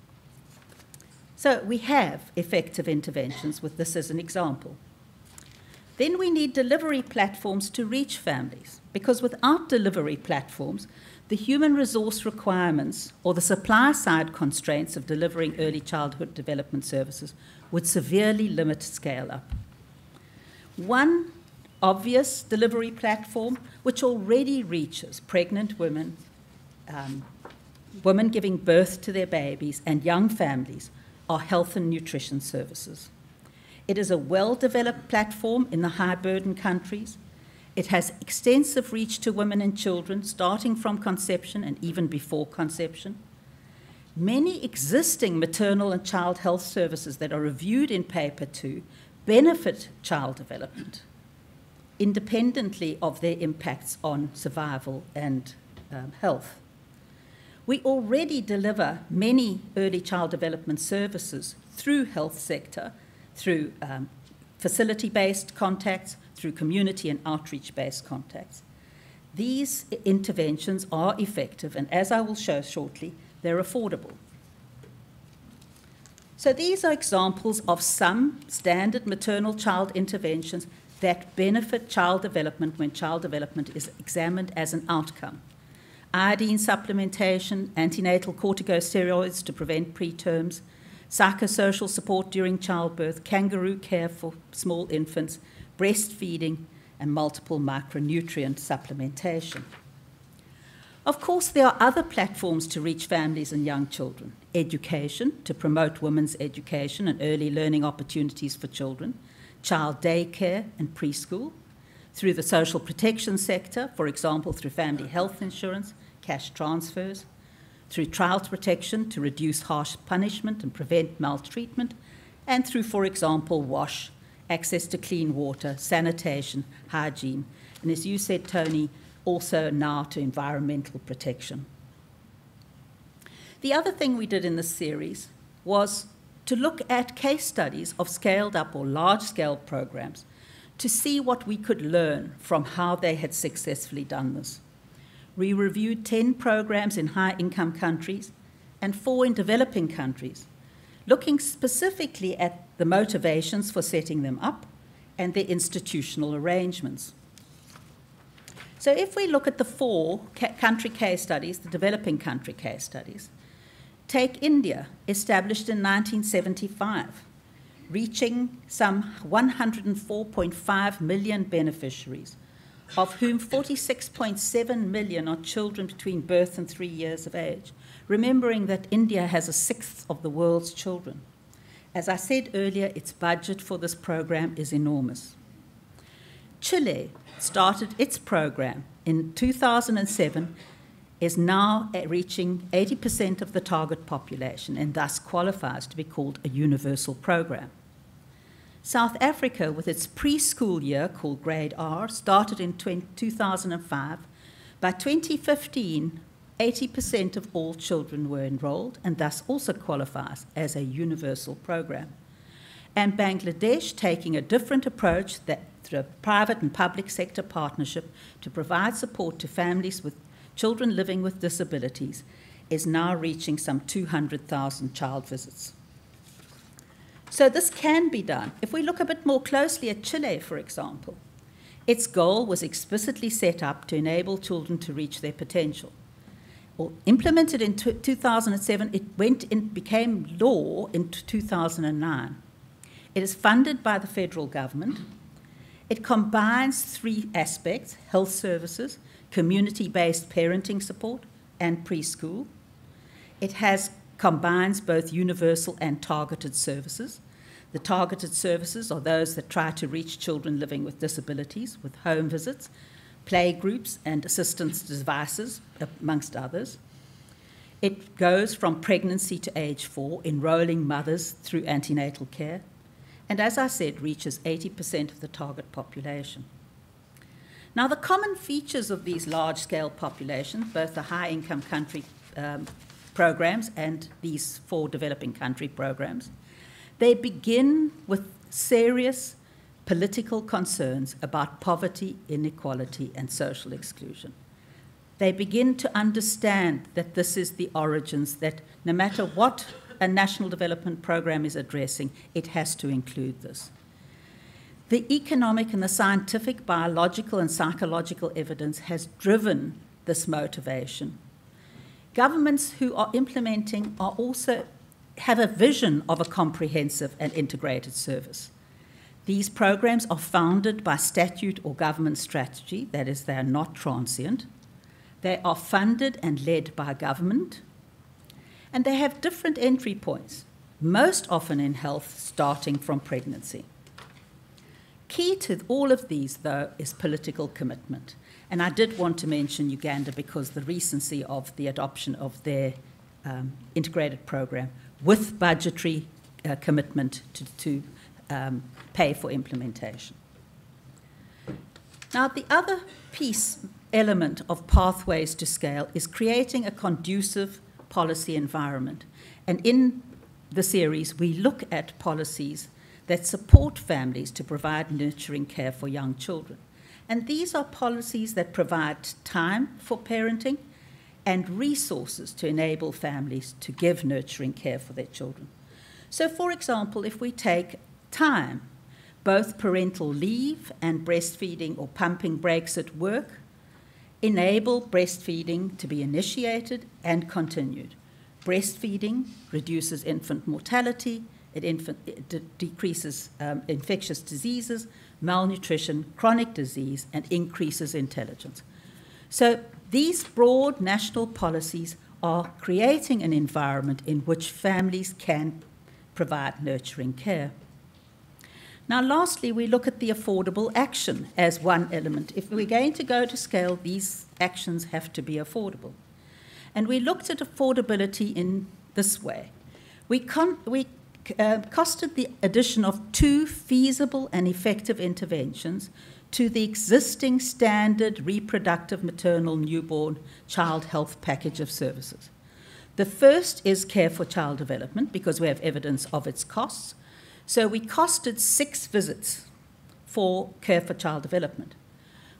So we have effective interventions with this as an example. Then we need delivery platforms to reach families, because without delivery platforms, the human resource requirements or the supply side constraints of delivering early childhood development services would severely limit scale up. One obvious delivery platform, which already reaches pregnant women, women giving birth to their babies, and young families, are health and nutrition services. It is a well-developed platform in the high-burden countries. It has extensive reach to women and children, starting from conception and even before conception. Many existing maternal and child health services that are reviewed in Paper 2 benefit child development, independently of their impacts on survival and health. We already deliver many early child development services through health sector, through facility-based contacts, through community and outreach-based contacts. These interventions are effective, and as I will show shortly, they're affordable. So these are examples of some standard maternal-child interventions that benefit child development when child development is examined as an outcome. Iodine supplementation, antenatal corticosteroids to prevent preterms, psychosocial support during childbirth, kangaroo care for small infants, breastfeeding, and multiple micronutrient supplementation. Of course, there are other platforms to reach families and young children. Education, to promote women's education and early learning opportunities for children, child daycare and preschool, through the social protection sector, for example, through family health insurance, cash transfers, through child protection to reduce harsh punishment and prevent maltreatment, and through, for example, WASH, access to clean water, sanitation, hygiene, and as you said, Tony, also now to environmental protection. The other thing we did in this series was to look at case studies of scaled-up or large-scale programs to see what we could learn from how they had successfully done this. We reviewed 10 programs in high-income countries and 4 in developing countries, looking specifically at the motivations for setting them up and their institutional arrangements. So if we look at the 4 country case studies, the developing country case studies, take India, established in 1975, reaching some 104.5 million beneficiaries, of whom 46.7 million are children between birth and 3 years of age, remembering that India has 1/6 of the world's children. As I said earlier, its budget for this program is enormous. Chile started its program in 2007, is now reaching 80% of the target population and thus qualifies to be called a universal program. South Africa, with its preschool year called Grade R, started in 2005. By 2015, 80% of all children were enrolled and thus also qualifies as a universal program. And Bangladesh, taking a different approach that through a private and public sector partnership to provide support to families with children living with disabilities, is now reaching some 200,000 child visits. So this can be done. If we look a bit more closely at Chile, for example, its goal was explicitly set up to enable children to reach their potential. Well, implemented in 2007, it became law in 2009. It is funded by the federal government. It combines 3 aspects: health services, community-based parenting support, and preschool. It combines both universal and targeted services. The targeted services are those that try to reach children living with disabilities with home visits, play groups, and assistance devices, amongst others. It goes from pregnancy to age 4, enrolling mothers through antenatal care, and as I said, reaches 80% of the target population. Now, the common features of these large-scale populations, both the high-income country programs and these 4 developing country programs, they begin with serious political concerns about poverty, inequality, and social exclusion. They begin to understand that this is the origins, that no matter what a national development program is addressing, it has to include this. The economic and the scientific, biological, and psychological evidence has driven this motivation. Governments who are implementing are also have a vision of a comprehensive and integrated service. These programs are founded by statute or government strategy, that is, they are not transient. They are funded and led by government, and they have different entry points, most often in health, starting from pregnancy. Key to all of these, though, is political commitment. And I did want to mention Uganda because the recency of the adoption of their integrated program with budgetary commitment to pay for implementation. Now, the other element of pathways to scale is creating a conducive policy environment. And in the series, we look at policies that support families to provide nurturing care for young children. And these are policies that provide time for parenting and resources to enable families to give nurturing care for their children. So, for example, if we take time, both parental leave and breastfeeding or pumping breaks at work enable breastfeeding to be initiated and continued. Breastfeeding reduces infant mortality, it decreases infectious diseases, malnutrition, chronic disease, and increases intelligence. So these broad national policies are creating an environment in which families can provide nurturing care. Now, lastly, we look at the affordable action as one element. If we're going to go to scale, these actions have to be affordable. And we looked at affordability in this way. We costed the addition of 2 feasible and effective interventions to the existing standard reproductive maternal newborn child health package of services. The first is care for child development, because we have evidence of its costs. So we costed 6 visits for care for child development.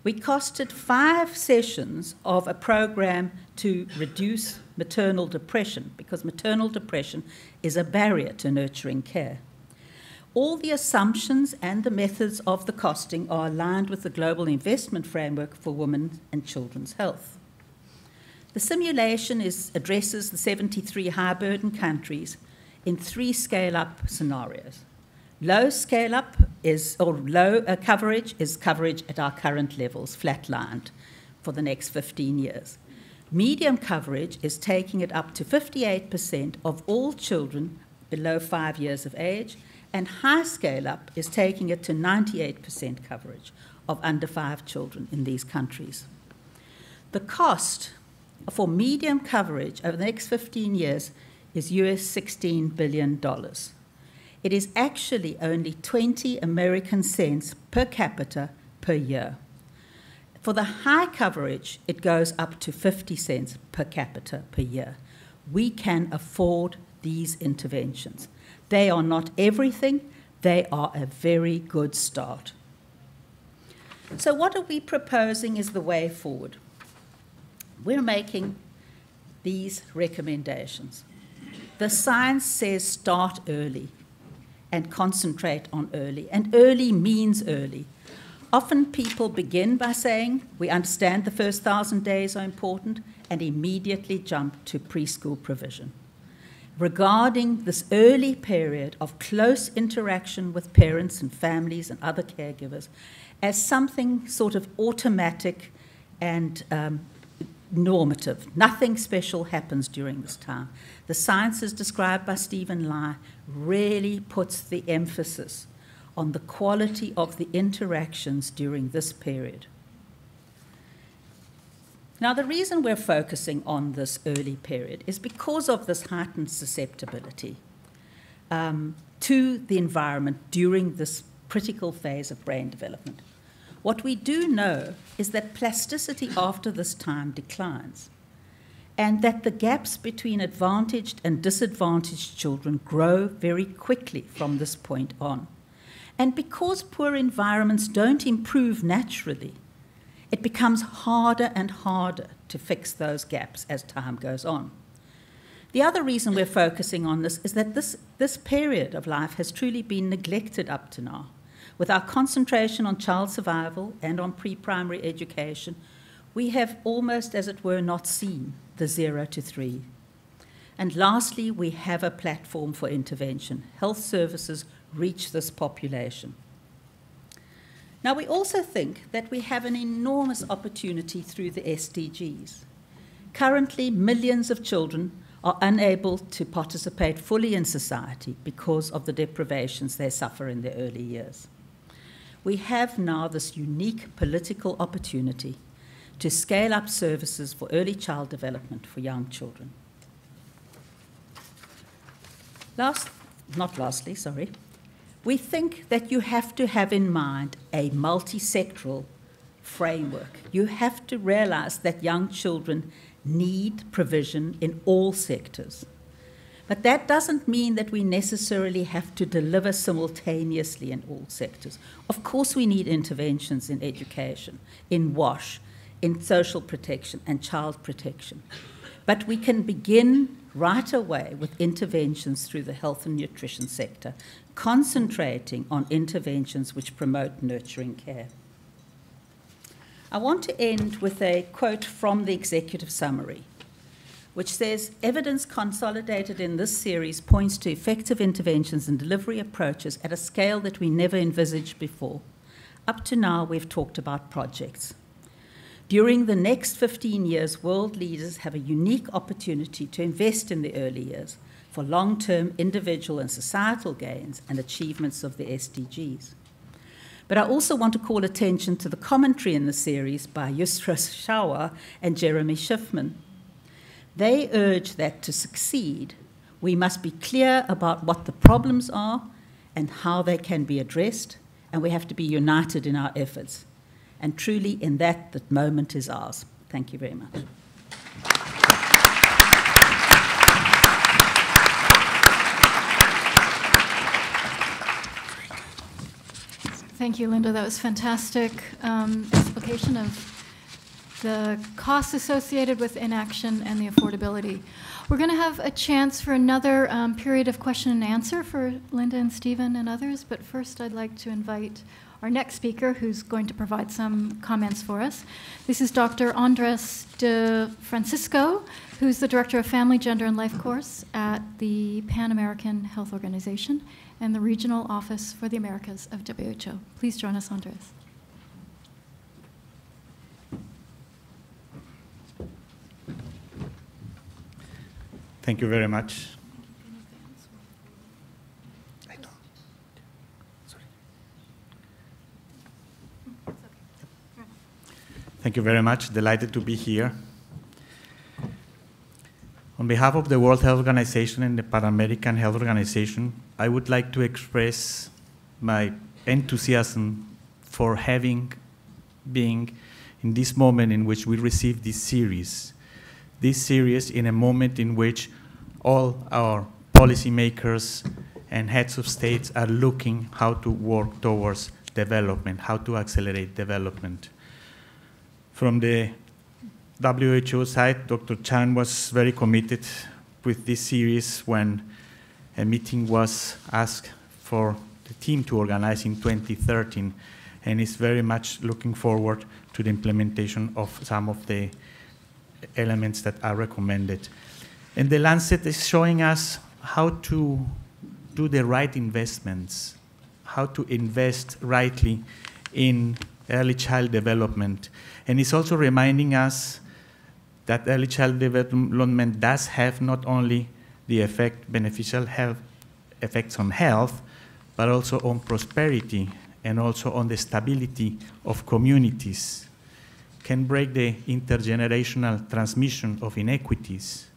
We costed 5 sessions of a program to reduce maternal depression, because maternal depression is a barrier to nurturing care. All the assumptions and the methods of the costing are aligned with the Global Investment Framework for Women and Children's Health. The simulation addresses the 73 high-burden countries in 3 scale-up scenarios. Low scale-up low coverage is coverage at our current levels, flatlined, for the next 15 years. Medium coverage is taking it up to 58% of all children below 5 years of age, and high scale-up is taking it to 98% coverage of under 5 children in these countries. The cost for medium coverage over the next 15 years is US $16 billion. It is actually only 20 American cents per capita per year. For the high coverage, it goes up to 50 cents per capita per year. We can afford these interventions. They are not everything, they are a very good start. So what are we proposing is the way forward? We're making these recommendations. The science says start early and concentrate on early, and early means early. Often people begin by saying, we understand the first 1,000 days are important, and immediately jump to preschool provision. Regarding this early period of close interaction with parents and families and other caregivers as something sort of automatic and normative. Nothing special happens during this time. The science as described by Stephen Lai really puts the emphasis on the quality of the interactions during this period. Now, the reason we're focusing on this early period is because of this heightened susceptibility to the environment during this critical phase of brain development. What we do know is that plasticity after this time declines, and that the gaps between advantaged and disadvantaged children grow very quickly from this point on. And because poor environments don't improve naturally, it becomes harder and harder to fix those gaps as time goes on. The other reason we're focusing on this is that this period of life has truly been neglected up to now. With our concentration on child survival and on pre-primary education, we have almost, as it were, not seen the 0 to 3. And lastly, we have a platform for intervention. Health services reach this population. Now, we also think that we have an enormous opportunity through the SDGs. Currently, millions of children are unable to participate fully in society because of the deprivations they suffer in their early years. We have now this unique political opportunity to scale up services for early child development for young children. We think that you have to have in mind a multi-sectoral framework. You have to realize that young children need provision in all sectors. But that doesn't mean that we necessarily have to deliver simultaneously in all sectors. Of course, we need interventions in education, in WASH, in social protection and child protection. But we can begin right away with interventions through the health and nutrition sector, concentrating on interventions which promote nurturing care. I want to end with a quote from the executive summary, which says, evidence consolidated in this series points to effective interventions and delivery approaches at a scale that we never envisaged before. Up to now, we've talked about projects. During the next 15 years, world leaders have a unique opportunity to invest in the early years for long-term individual and societal gains and achievements of the SDGs. But I also want to call attention to the commentary in the series by Yusra Shawa and Jeremy Schiffman. They urge that to succeed, we must be clear about what the problems are and how they can be addressed, and we have to be united in our efforts. And truly, in that, the moment is ours. Thank you very much. Thank you, Linda. That was fantastic explication of the costs associated with inaction and the affordability. We're going to have a chance for another period of question and answer for Linda and Stephen and others, but first I'd like to invite our next speaker who's going to provide some comments for us. This is Dr. Andres de Francisco, who's the Director of Family, Gender, and Life Course at the Pan American Health Organization and the Regional Office for the Americas of WHO. Please join us, Andres. Thank you very much. Thank you very much. Delighted to be here. On behalf of the World Health Organization and the Pan American Health Organization, I would like to express my enthusiasm for being in this moment in which we receive this series in a moment in which all our policymakers and heads of states are looking how to work towards development, how to accelerate development. From the WHO side, Dr. Chan was very committed with this series when a meeting was asked for the team to organize in 2013, and is very much looking forward to the implementation of some of the elements that are recommended. And the Lancet is showing us how to do the right investments, how to invest rightly in early child development. And it's also reminding us that early child development does have not only the beneficial health effects on health, but also on prosperity and also on the stability of communities, can break the intergenerational transmission of inequities,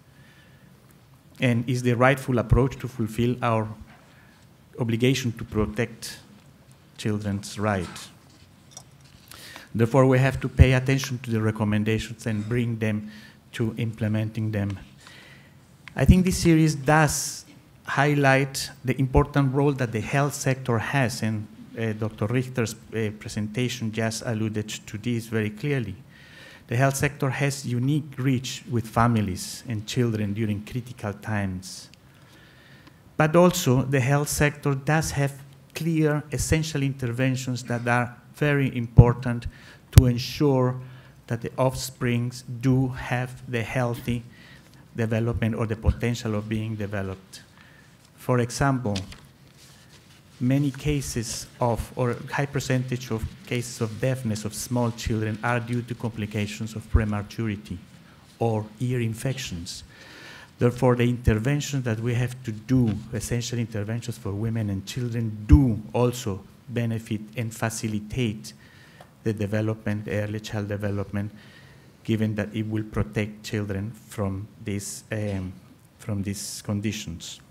and is the rightful approach to fulfill our obligation to protect children's rights. Therefore, we have to pay attention to the recommendations and bring them to implementing them. I think this series does highlight the important role that the health sector has, and Dr. Richter's presentation just alluded to this very clearly. The health sector has unique reach with families and children during critical times. But also, the health sector does have clear, essential interventions that are very important to ensure that the offsprings do have the healthy development or the potential of being developed. For example, many cases of, or high percentage of cases of deafness of small children are due to complications of prematurity or ear infections. Therefore, the interventions that we have to do, essential interventions for women and children, do also benefit and facilitate the development, early child development, given that it will protect children from these conditions.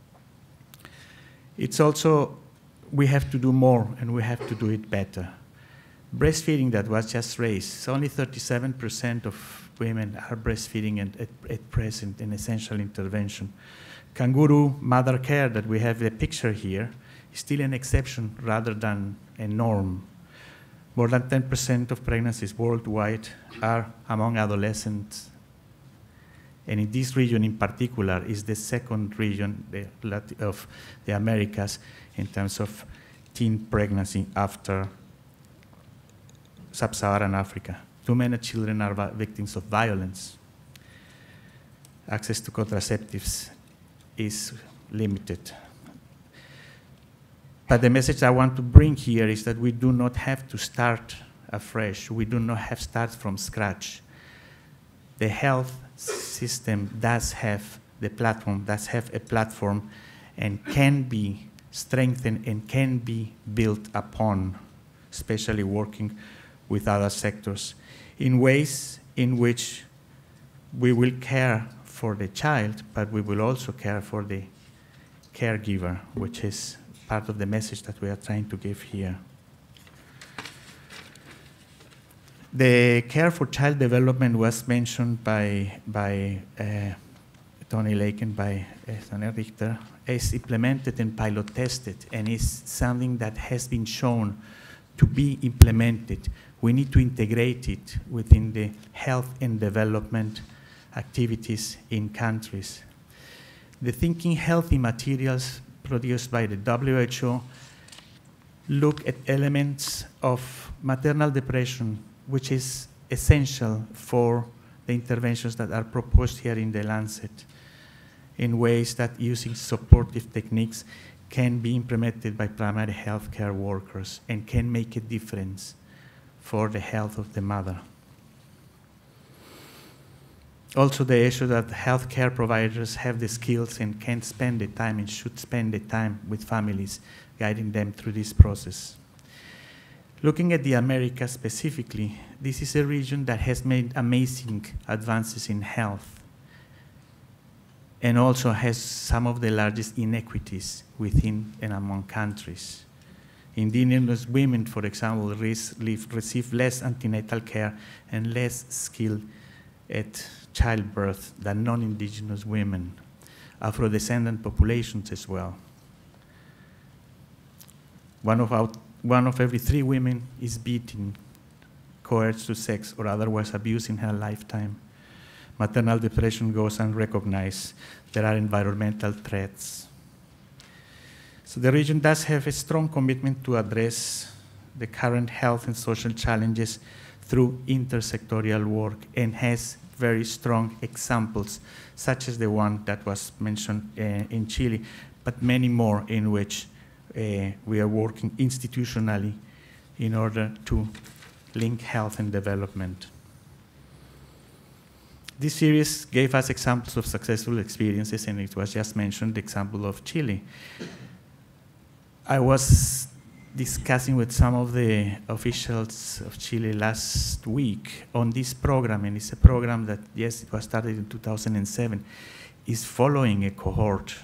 It's also, we have to do more and we have to do it better. Breastfeeding that was just raised, only 37% of women are breastfeeding at present in essential intervention. Kangaroo mother care that we have the picture here is still an exception rather than a norm. More than 10% of pregnancies worldwide are among adolescents. And in this region in particular is the second region of the Americas in terms of teen pregnancy after sub-Saharan Africa. Too many children are victims of violence. Access to contraceptives is limited. But the message I want to bring here is that we do not have to start afresh. We do not have to start from scratch. The health system does have a platform and can be strengthened and can be built upon, especially working with other sectors, in ways in which we will care for the child, but we will also care for the caregiver, which is part of the message that we are trying to give here. The care for child development was mentioned by Tony Lake and by Tony Richter, is implemented and pilot tested, and is something that has been shown to be implemented, we need to integrate it within the health and development activities in countries. The Thinking Healthy materials produced by the WHO look at elements of maternal depression, which is essential for the interventions that are proposed here in the Lancet, in ways that using supportive techniques can be implemented by primary health care workers and can make a difference for the health of the mother. Also, the issue that healthcare providers have the skills and can spend the time and should spend the time with families, guiding them through this process. Looking at the Americas specifically, this is a region that has made amazing advances in health and also has some of the largest inequities within and among countries. Indigenous women, for example, receive less antenatal care and less skill at childbirth than non-indigenous women, Afro-descendant populations as well. One of every 3 women is beaten, coerced to sex, or otherwise abused in her lifetime. Maternal depression goes unrecognized. There are environmental threats. So the region does have a strong commitment to address the current health and social challenges through intersectorial work and has very strong examples, such as the one that was mentioned in Chile, but many more in which we are working institutionally in order to link health and development. This series gave us examples of successful experiences, and it was just mentioned the example of Chile. I was discussing with some of the officials of Chile last week on this program, and it's a program that, yes, it was started in 2007, is following a cohort.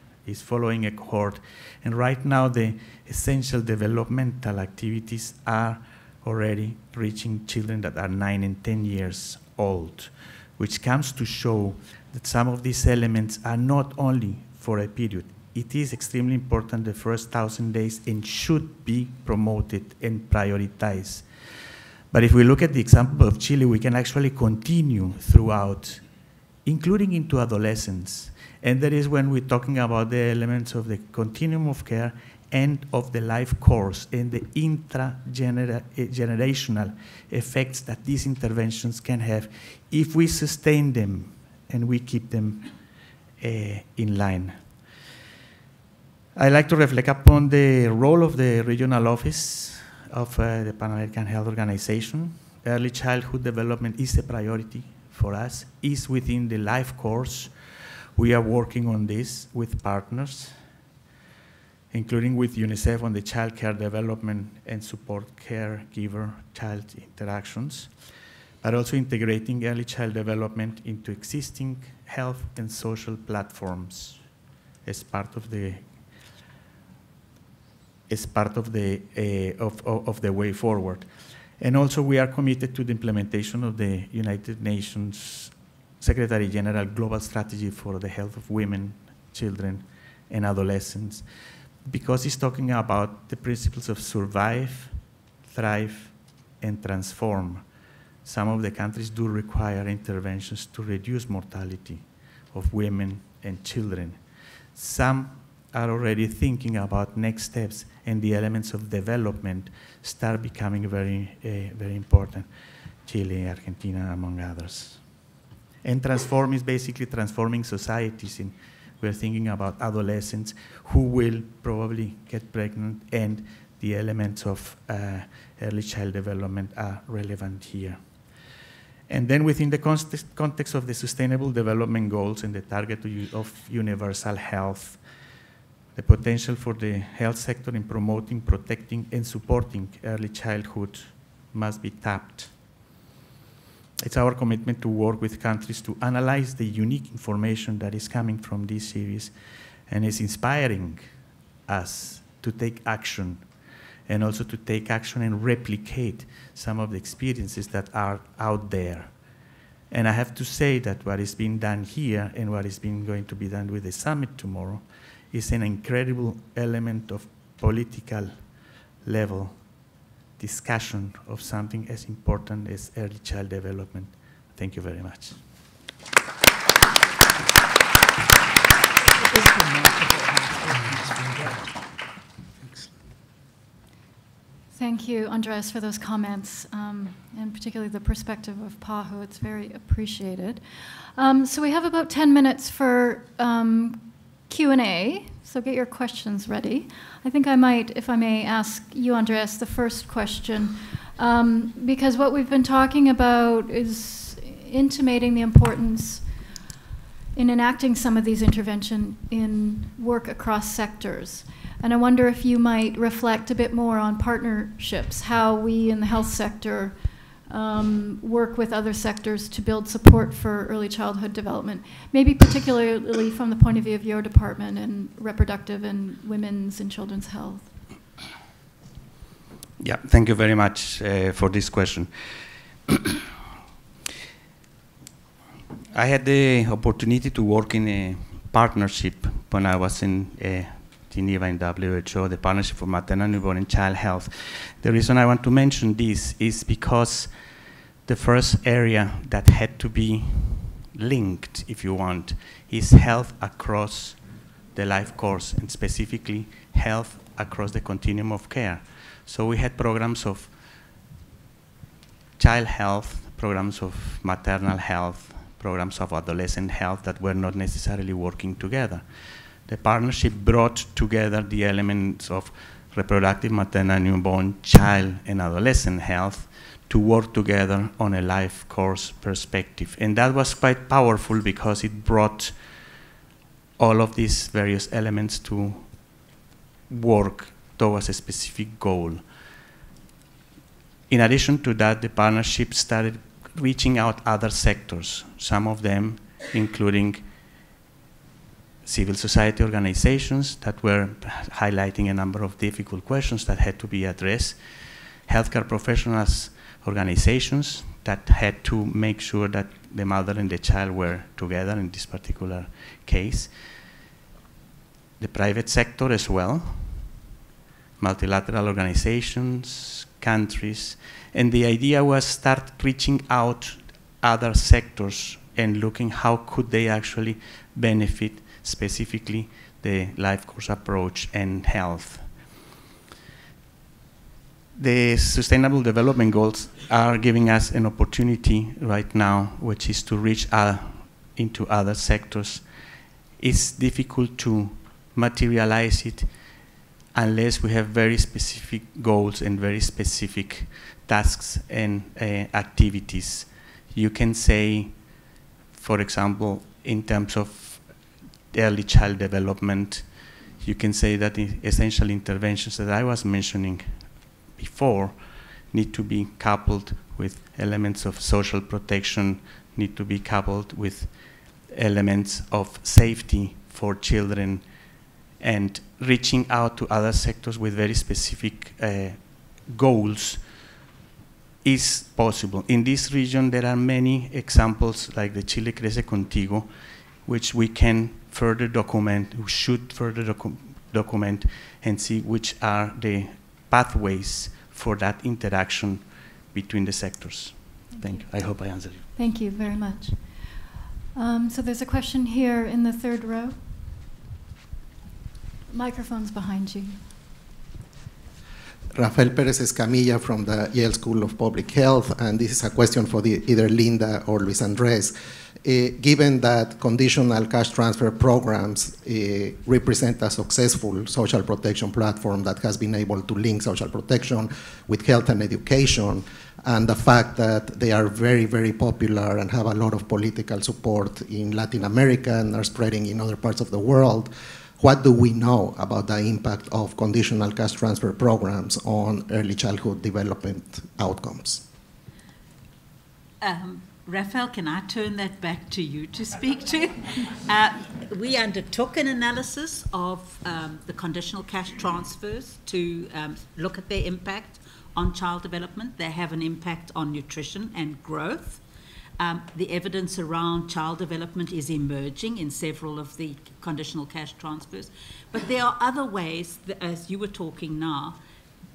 And right now the essential developmental activities are already reaching children that are 9 and 10 years old, which comes to show that some of these elements are not only for a period. It is extremely important the first 1,000 days and should be promoted and prioritized. But if we look at the example of Chile, we can actually continue throughout, including into adolescence. And that is when we're talking about the elements of the continuum of care and of the life course and the intra-generational effects that these interventions can have if we sustain them and we keep them in line. I'd like to reflect upon the role of the regional office of the Pan American Health Organization. Early childhood development is a priority for us, is within the life course. We are working on this with partners, including with UNICEF on the child care development and support caregiver-child interactions, but also integrating early child development into existing health and social platforms as part of the way forward. And also we are committed to the implementation of the United Nations Secretary General Global Strategy for the Health of Women, Children, and Adolescents, because it's talking about the principles of survive, thrive, and transform. Some of the countries do require interventions to reduce mortality of women and children. Some are already thinking about next steps, and the elements of development start becoming very, very important. Chile, Argentina, among others. And transform is basically transforming societies. We're thinking about adolescents who will probably get pregnant, and the elements of early child development are relevant here. And then within the context of the Sustainable Development Goals and the target of universal health, the potential for the health sector in promoting, protecting, and supporting early childhood must be tapped. It's our commitment to work with countries to analyze the unique information that is coming from this series and is inspiring us to take action, and also to take action and replicate some of the experiences that are out there. And I have to say that what is being done here and what is going to be done with the summit tomorrow is an incredible element of political level discussion of something as important as early child development. Thank you very much. Thank you, Andres, for those comments, and particularly the perspective of PAHO. It's very appreciated. So we have about 10 minutes for Q&A, so get your questions ready. I think I might, if I may, ask you, Andres, the first question, because what we've been talking about is intimating the importance in enacting some of these interventions in work across sectors. And I wonder if you might reflect a bit more on partnerships, how we in the health sector work with other sectors to build support for early childhood development, maybe particularly from the point of view of your department in reproductive and women's and children's health. Yeah, thank you very much for this question. I had the opportunity to work in a partnership when I was in Geneva in WHO, the Partnership for Maternal, Newborn, and Child Health. The reason I want to mention this is because the first area that had to be linked, if you want, is health across the life course, and specifically health across the continuum of care. So we had programs of child health, programs of maternal health, programs of adolescent health that were not necessarily working together. The partnership brought together the elements of reproductive, maternal, newborn, child, and adolescent health to work together on a life course perspective. And that was quite powerful because it brought all of these various elements to work towards a specific goal. In addition to that, the partnership started reaching out other sectors, some of them including civil society organizations that were highlighting a number of difficult questions that had to be addressed, healthcare professionals organizations that had to make sure that the mother and the child were together in this particular case, the private sector as well, multilateral organizations, countries, and the idea was start reaching out other sectors and looking how could they actually benefit specifically the life course approach and health. The Sustainable Development Goals are giving us an opportunity right now, which is to reach into other sectors. It's difficult to materialize it unless we have very specific goals and very specific tasks and activities. You can say, for example, in terms of early child development, you can say that the essential interventions that I was mentioning before need to be coupled with elements of social protection, need to be coupled with elements of safety for children, and reaching out to other sectors with very specific goals is possible. In this region, there are many examples like the Chile Crece Contigo, which we can further document, we should further document and see which are the pathways for that interaction between the sectors. Thank you. I hope I answered you. Thank you very much. So there's a question here in the third row. Microphone's behind you. Rafael Perez Escamilla from the Yale School of Public Health, and this is a question for either Linda or Luis Andres. Given that conditional cash transfer programs represent a successful social protection platform that has been able to link social protection with health and education, and the fact that they are very, very popular and have a lot of political support in Latin America and are spreading in other parts of the world, what do we know about the impact of conditional cash transfer programs on early childhood development outcomes? Rafael, can I turn that back to you to speak to? We undertook an analysis of the conditional cash transfers to look at their impact on child development. They have an impact on nutrition and growth. The evidence around child development is emerging in several of the conditional cash transfers. But there are other ways, that, as you were talking now,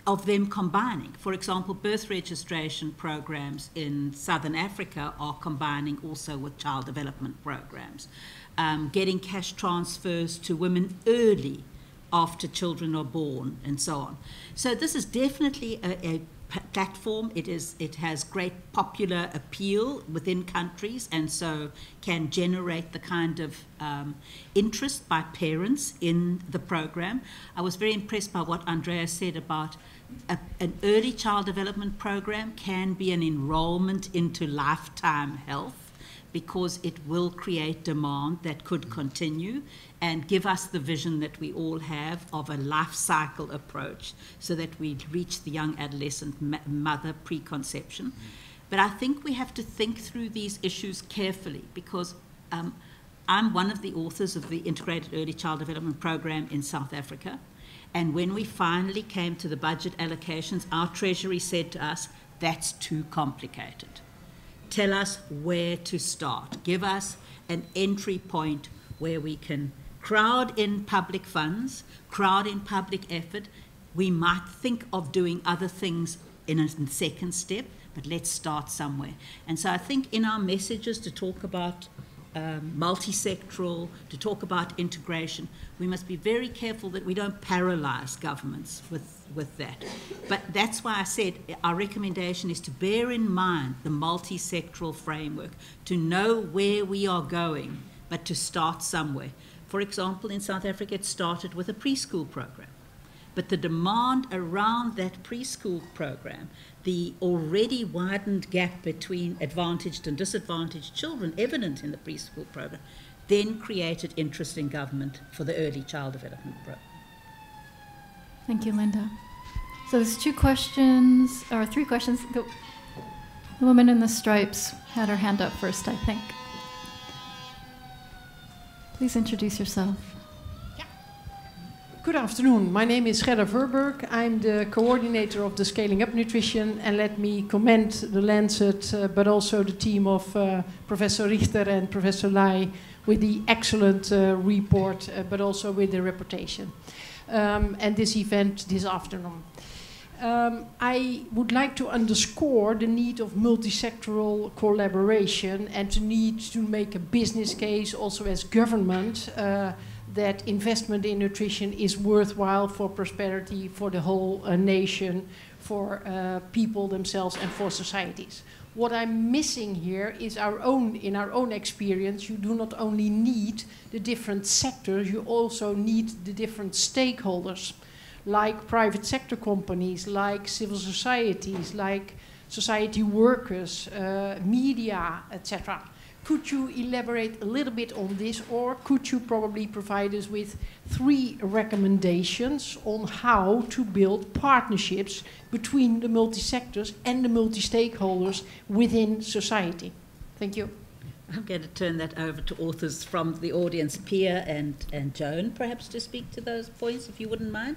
of them combining. For example, birth registration programs in Southern Africa are combining also with child development programs. Getting cash transfers to women early after children are born, and so on. So this is definitely a platform. It has great popular appeal within countries, and so can generate the kind of interest by parents in the program. I was very impressed by what Andrea said about an early child development program can be an enrollment into lifetime health, because it will create demand that could continue and give us the vision that we all have of a life cycle approach so that we reach the young adolescent mother preconception. But I think we have to think through these issues carefully, because I'm one of the authors of the Integrated Early Child Development Program in South Africa. And when we finally came to the budget allocations, our Treasury said to us, that's too complicated. Tell us where to start. Give us an entry point where we can crowd in public funds, crowd in public effort. We might think of doing other things in a second step, but let's start somewhere. And so I think in our messages to talk about multi-sectoral, to talk about integration, we must be very careful that we don't paralyze governments with that. But that's why I said our recommendation is to bear in mind the multi-sectoral framework, to know where we are going, but to start somewhere. For example, in South Africa, it started with a preschool program. But the demand around that preschool program, the already widened gap between advantaged and disadvantaged children evident in the preschool program, then created interest in government for the early child development program. Thank you, Linda. So there's 2 questions, or 3 questions. The woman in the stripes had her hand up first, I think. Please introduce yourself. Good afternoon. My name is Gerda Verburg. I'm the coordinator of the Scaling Up Nutrition, and let me commend the Lancet, but also the team of Professor Richter and Professor Lai with the excellent report, but also with the reputation and this event this afternoon. I would like to underscore the need of multi-sectoral collaboration and the need to make a business case also as government that investment in nutrition is worthwhile for prosperity, for the whole nation, for people themselves and for societies. What I'm missing here is in our own experience, you do not only need the different sectors, you also need the different stakeholders, like private sector companies, like civil societies, like society workers, media, etc. Could you elaborate a little bit on this, or could you probably provide us with 3 recommendations on how to build partnerships between the multi-sectors and the multi-stakeholders within society? Thank you. I'm going to turn that over to authors from the audience, Pia and Joan, perhaps to speak to those points, if you wouldn't mind.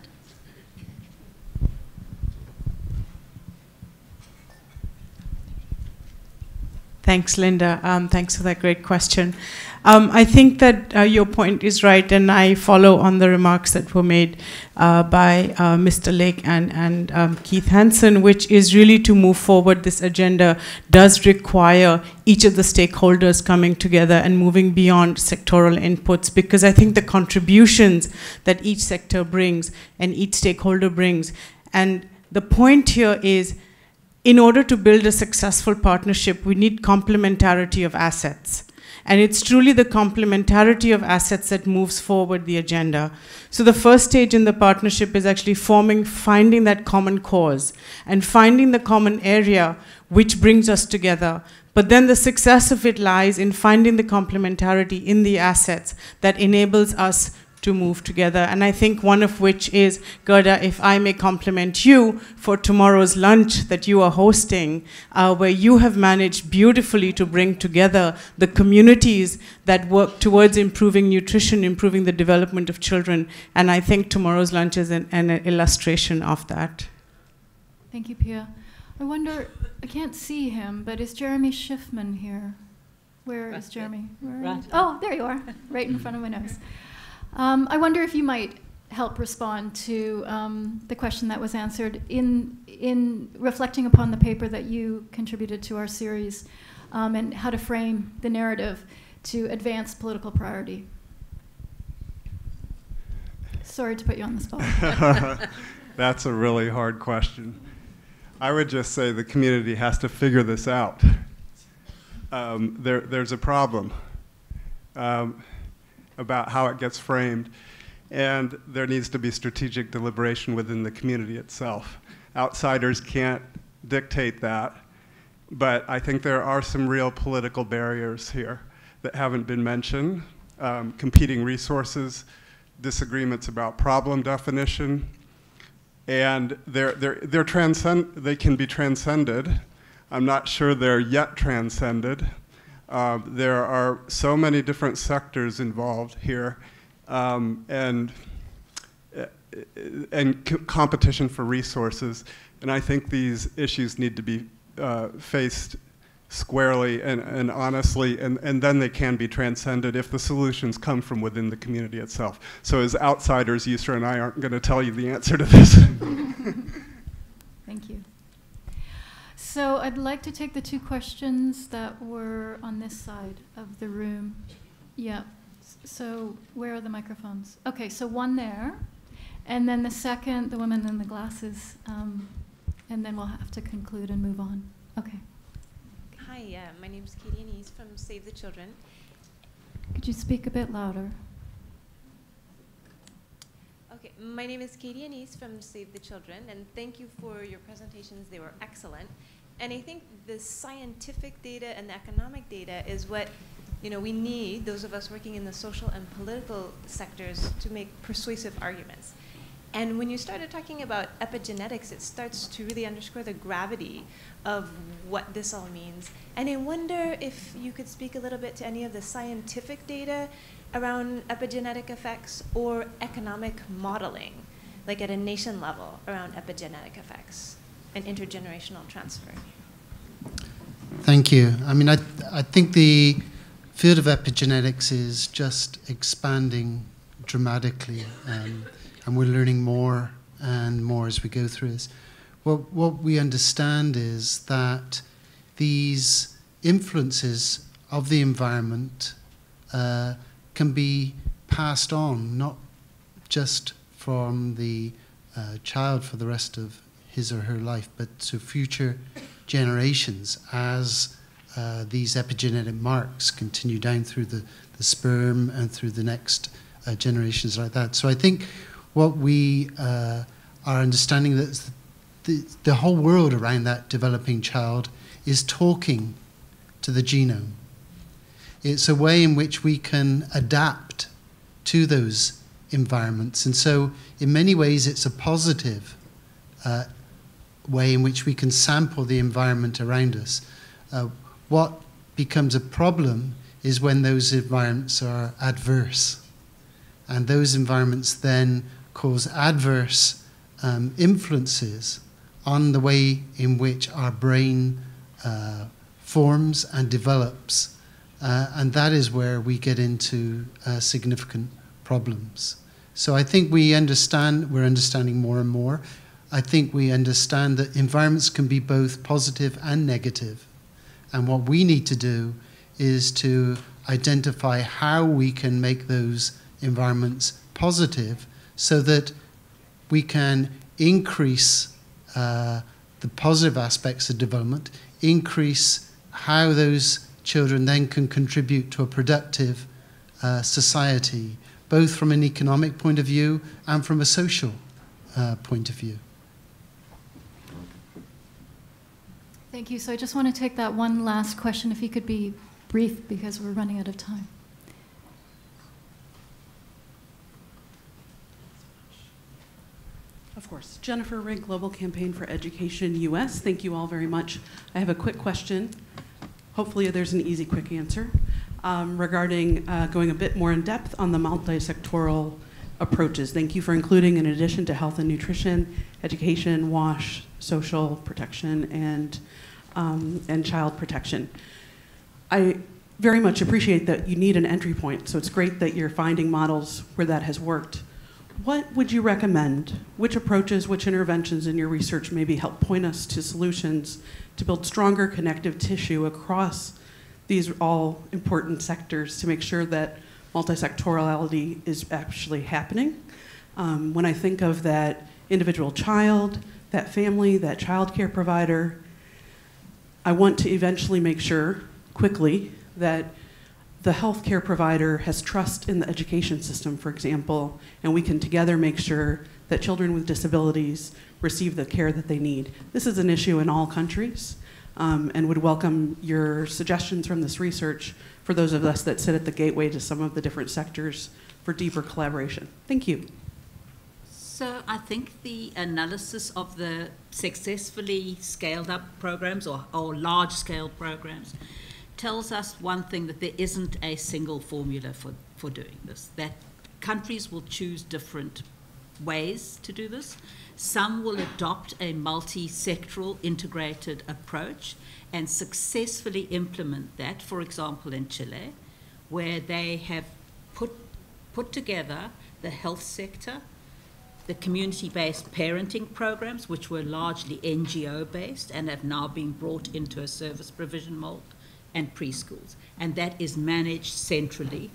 Thanks, Linda. Thanks for that great question. I think that your point is right, and I follow on the remarks that were made by Mr. Lake and Keith Hansen, which is really to move forward. This agenda does require each of the stakeholders coming together and moving beyond sectoral inputs, because I think the contributions that each sector brings and each stakeholder brings, and the point here is, in order to build a successful partnership, we need complementarity of assets. And it's truly the complementarity of assets that moves forward the agenda. So the first stage in the partnership is actually finding that common cause and finding the common area which brings us together. But then the success of it lies in finding the complementarity in the assets that enables us to move together. And I think one of which is, Gerda, if I may compliment you for tomorrow's lunch that you are hosting, where you have managed beautifully to bring together the communities that work towards improving nutrition, improving the development of children. And I think tomorrow's lunch is an illustration of that. Thank you, Pia. I wonder, I can't see him, but is Jeremy Schiffman here? Where is Jeremy? Where right. Oh, there you are, right in front of my nose. I wonder if you might help respond to the question that was answered in reflecting upon the paper that you contributed to our series, and how to frame the narrative to advance political priority. Sorry to put you on the spot. That's a really hard question. I would just say the community has to figure this out. There's a problem about how it gets framed, and there needs to be strategic deliberation within the community itself. Outsiders can't dictate that, but I think there are some real political barriers here that haven't been mentioned. Competing resources, disagreements about problem definition, and they can be transcended. I'm not sure they're yet transcended. There are so many different sectors involved here, and competition for resources. And I think these issues need to be faced squarely and honestly, and then they can be transcended if the solutions come from within the community itself. So as outsiders, Yusra and I aren't going to tell you the answer to this. Thank you. So I'd like to take the two questions that were on this side of the room. Yeah. So where are the microphones? Okay, so one there. And then the second, the woman in the glasses. And then we'll have to conclude and move on. Okay. Hi, my name is Katie Anise from Save the Children. Could you speak a bit louder? Okay, my name is Katie Anise from Save the Children, and thank you for your presentations. They were excellent. And I think the scientific data and the economic data is what we need, those of us working in the social and political sectors, to make persuasive arguments. And when you started talking about epigenetics, it starts to really underscore the gravity of what this all means. And I wonder if you could speak a little bit to any of the scientific data around epigenetic effects or economic modeling, like at a nation level around epigenetic effects and intergenerational transfer. Thank you. I mean, I think the field of epigenetics is just expanding dramatically. And we're learning more and more as we go through this. What we understand is that these influences of the environment can be passed on, not just from the child for the rest of his or her life, but to future generations as these epigenetic marks continue down through the sperm and through the next generations like that. So I think what we are understanding that the whole world around that developing child is talking to the genome. It's a way in which we can adapt to those environments. And so in many ways it's a positive way in which we can sample the environment around us. What becomes a problem is when those environments are adverse. And those environments then cause adverse influences on the way in which our brain forms and develops. And that is where we get into significant problems. So I think we're understanding more and more. I think we understand that environments can be both positive and negative. And what we need to do is to identify how we can make those environments positive so that we can increase the positive aspects of development, increase how those children then can contribute to a productive society, both from an economic point of view and from a social point of view. Thank you. So I just want to take that one last question, if you could be brief because we're running out of time. Of course. Jennifer Rigg, Global Campaign for Education US. Thank you all very much. I have a quick question. Hopefully there's an easy, quick answer regarding going a bit more in depth on the multi-sectoral approaches. Thank you for including, in addition to health and nutrition, education, WASH, social protection, and child protection. I very much appreciate that you need an entry point, so it's great that you're finding models where that has worked. what would you recommend? Which approaches, which interventions in your research maybe help point us to solutions to build stronger connective tissue across these all important sectors to make sure that multisectorality is actually happening? When I think of that individual child, that family, that childcare provider, I want to eventually make sure, quickly, that the healthcare provider has trust in the education system, for example, and we can together make sure that children with disabilities receive the care that they need. This is an issue in all countries, and would welcome your suggestions from this research for those of us that sit at the gateway to some of the different sectors for deeper collaboration. Thank you. So I think the analysis of the successfully scaled up programs or large scale programs tells us one thing, that there isn't a single formula for doing this, that countries will choose different ways to do this. Some will adopt a multi-sectoral integrated approach and successfully implement that, for example, in Chile, where they have put together the health sector, the community-based parenting programs, which were largely NGO-based and have now been brought into a service provision mold, and preschools. And that is managed centrally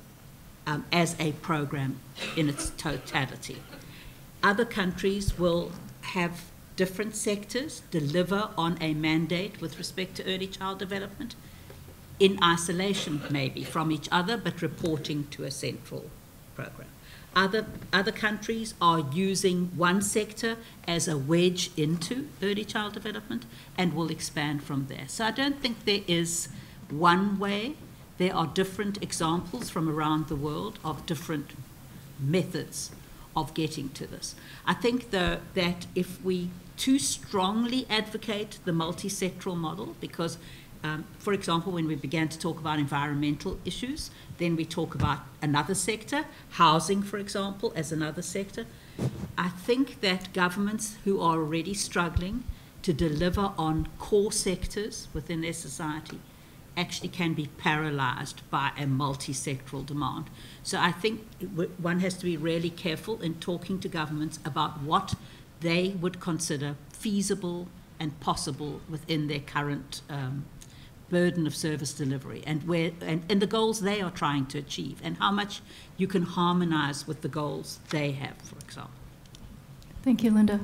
as a program in its totality. Other countries will have different sectors deliver on a mandate with respect to early child development, in isolation maybe from each other, but reporting to a central program. Other countries are using one sector as a wedge into early child development and will expand from there. So I don't think there is one way. There are different examples from around the world of different methods of getting to this. I think, though, that if we too strongly advocate the multi-sectoral model, because for example, when we began to talk about environmental issues, then we talk about another sector, housing, for example, as another sector. I think that governments who are already struggling to deliver on core sectors within their society actually can be paralyzed by a multi-sectoral demand. So I think one has to be really careful in talking to governments about what they would consider feasible and possible within their current burden of service delivery, and the goals they are trying to achieve, and how much you can harmonize with the goals they have, for example. Thank you, Linda.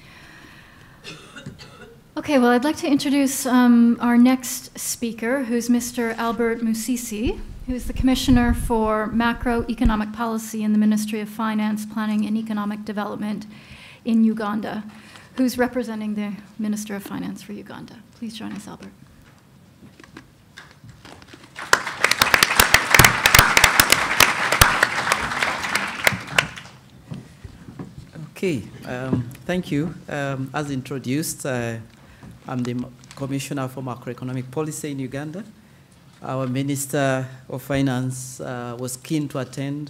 Okay, well, I'd like to introduce our next speaker, who's Mr. Albert Musisi, who's the Commissioner for Macroeconomic Policy in the Ministry of Finance, Planning and Economic Development in Uganda, who's representing the Minister of Finance for Uganda. Please join us, Albert. Okay, thank you. As introduced, I'm the Commissioner for Macroeconomic Policy in Uganda. Our Minister of Finance was keen to attend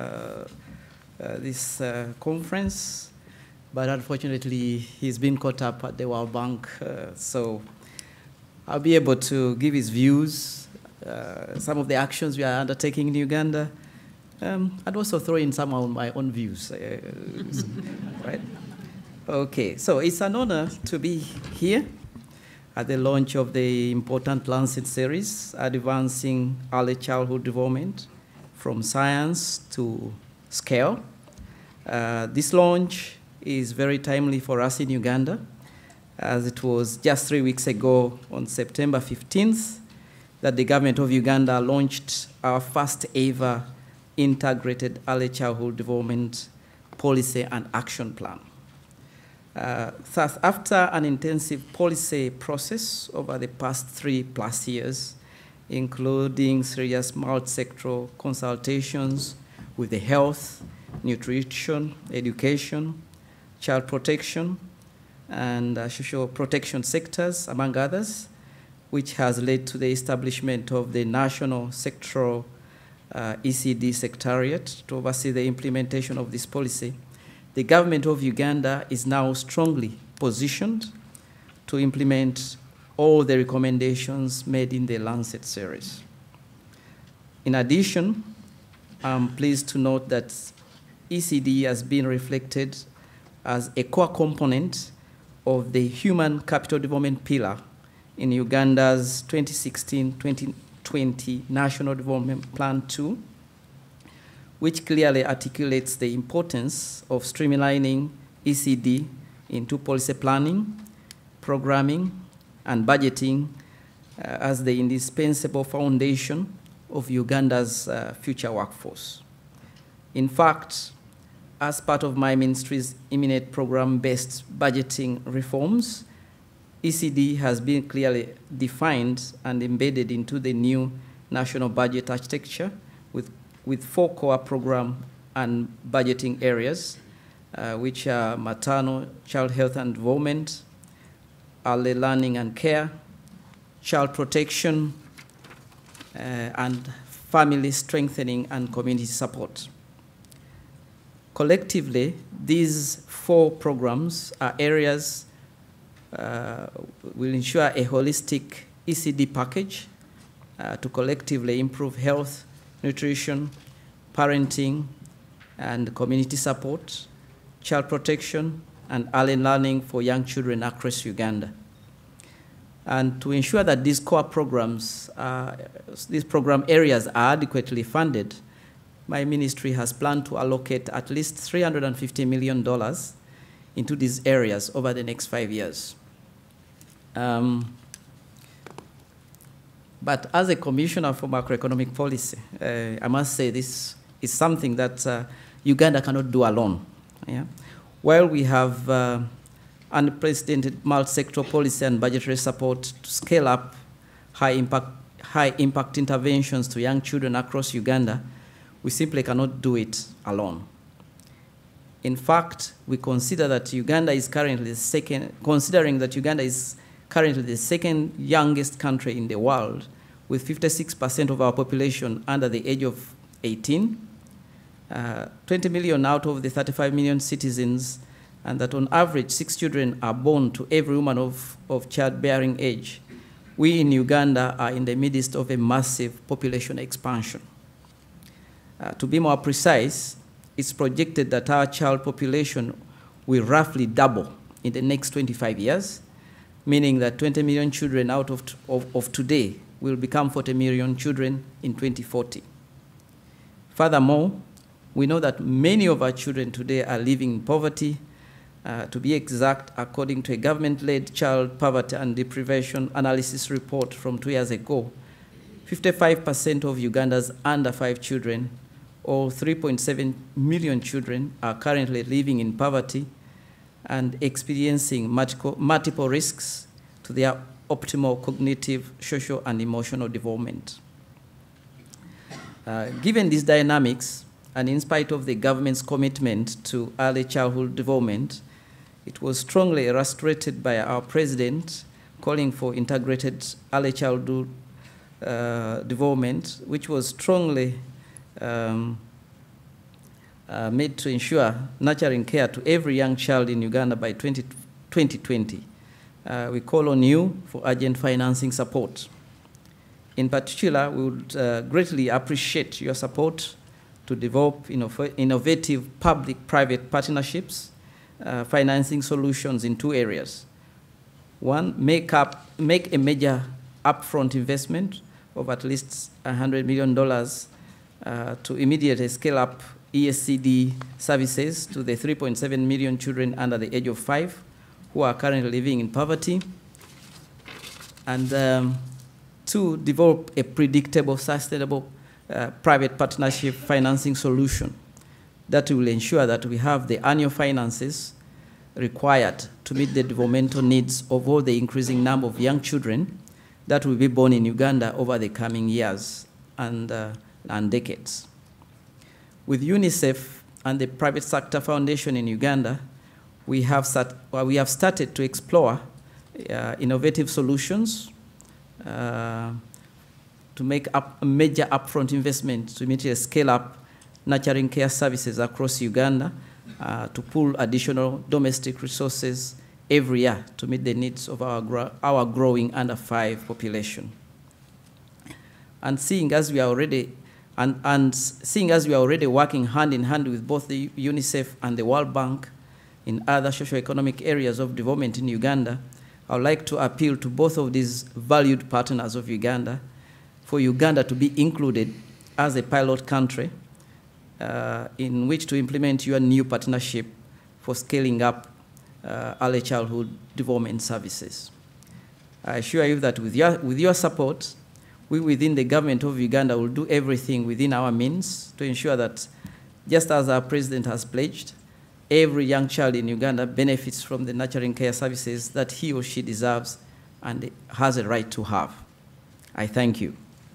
this conference, but unfortunately he's been caught up at the World Bank, so I'll be able to give his views, some of the actions we are undertaking in Uganda, and also throw in some of my own views, right? Okay, so it's an honor to be here at the launch of the important Lancet series, Advancing Early Childhood Development from Science to Scale. This launch is very timely for us in Uganda, as it was just 3 weeks ago on September 15th that the government of Uganda launched our first ever integrated early childhood development policy and action plan. Thus, after an intensive policy process over the past 3+ years, including serious multi-sectoral consultations with the health, nutrition, education, child protection, and social protection sectors, among others, which has led to the establishment of the National Sectoral ECD Secretariat to oversee the implementation of this policy. The government of Uganda is now strongly positioned to implement all the recommendations made in the Lancet series. In addition, I'm pleased to note that ECD has been reflected as a core component of the Human Capital Development Pillar in Uganda's 2016-2020 National Development Plan 2, which clearly articulates the importance of streamlining ECD into policy planning, programming, and budgeting as the indispensable foundation of Uganda's future workforce. In fact, as part of my ministry's imminent program-based budgeting reforms, ECD has been clearly defined and embedded into the new national budget architecture with 4 core program and budgeting areas, which are maternal, child health and development, early learning and care, child protection, and family strengthening and community support. Collectively, these 4 programs are areas will ensure a holistic ECD package to collectively improve health, nutrition, parenting, and community support, child protection, and early learning for young children across Uganda. And to ensure that these core programs, these program areas are adequately funded, my ministry has planned to allocate at least $350 million into these areas over the next 5 years. But as a commissioner for macroeconomic policy, I must say this is something that Uganda cannot do alone. Yeah? While we have unprecedented multi-sectoral policy and budgetary support to scale up high-impact interventions to young children across Uganda, we simply cannot do it alone. In fact, we consider that Uganda is currently the second, considering that Uganda is currently the second youngest country in the world, with 56% of our population under the age of 18, 20 million out of the 35 million citizens, and that on average 6 children are born to every woman of childbearing age. We in Uganda are in the midst of a massive population expansion. To be more precise, it's projected that our child population will roughly double in the next 25 years, meaning that 20 million children out of today will become 40 million children in 2040. Furthermore, we know that many of our children today are living in poverty. To be exact, according to a government-led child poverty and deprivation analysis report from 2 years ago, 55% of Uganda's under 5 children, or 3.7 million children, are currently living in poverty and experiencing multiple risks to their optimal cognitive, social, and emotional development. Given these dynamics, and in spite of the government's commitment to early childhood development, it was strongly illustrated by our president calling for integrated early childhood development, which was strongly made to ensure nurturing care to every young child in Uganda by 2020. We call on you for urgent financing support. In particular, we would greatly appreciate your support to develop innovative public-private partnerships, financing solutions in 2 areas. One, make a major upfront investment of at least $100 million to immediately scale up ESCD services to the 3.7 million children under the age of 5 who are currently living in poverty. And 2, develop a predictable, sustainable private partnership financing solution that will ensure that we have the annual finances required to meet the developmental needs of all the increasing number of young children that will be born in Uganda over the coming years and decades. With UNICEF and the Private Sector Foundation in Uganda, we have started to explore innovative solutions to make a major upfront investment to immediately scale up nurturing care services across Uganda to pool additional domestic resources every year to meet the needs of our growing under 5 population. And seeing as we are already And seeing as we are already working hand in hand with both the UNICEF and the World Bank in other socioeconomic areas of development in Uganda, I would like to appeal to both of these valued partners of Uganda for Uganda to be included as a pilot country in which to implement your new partnership for scaling up early childhood development services. I assure you that with your support, we within the government of Uganda will do everything within our means to ensure that, just as our president has pledged, every young child in Uganda benefits from the nurturing care services that he or she deserves and has a right to have. I thank you.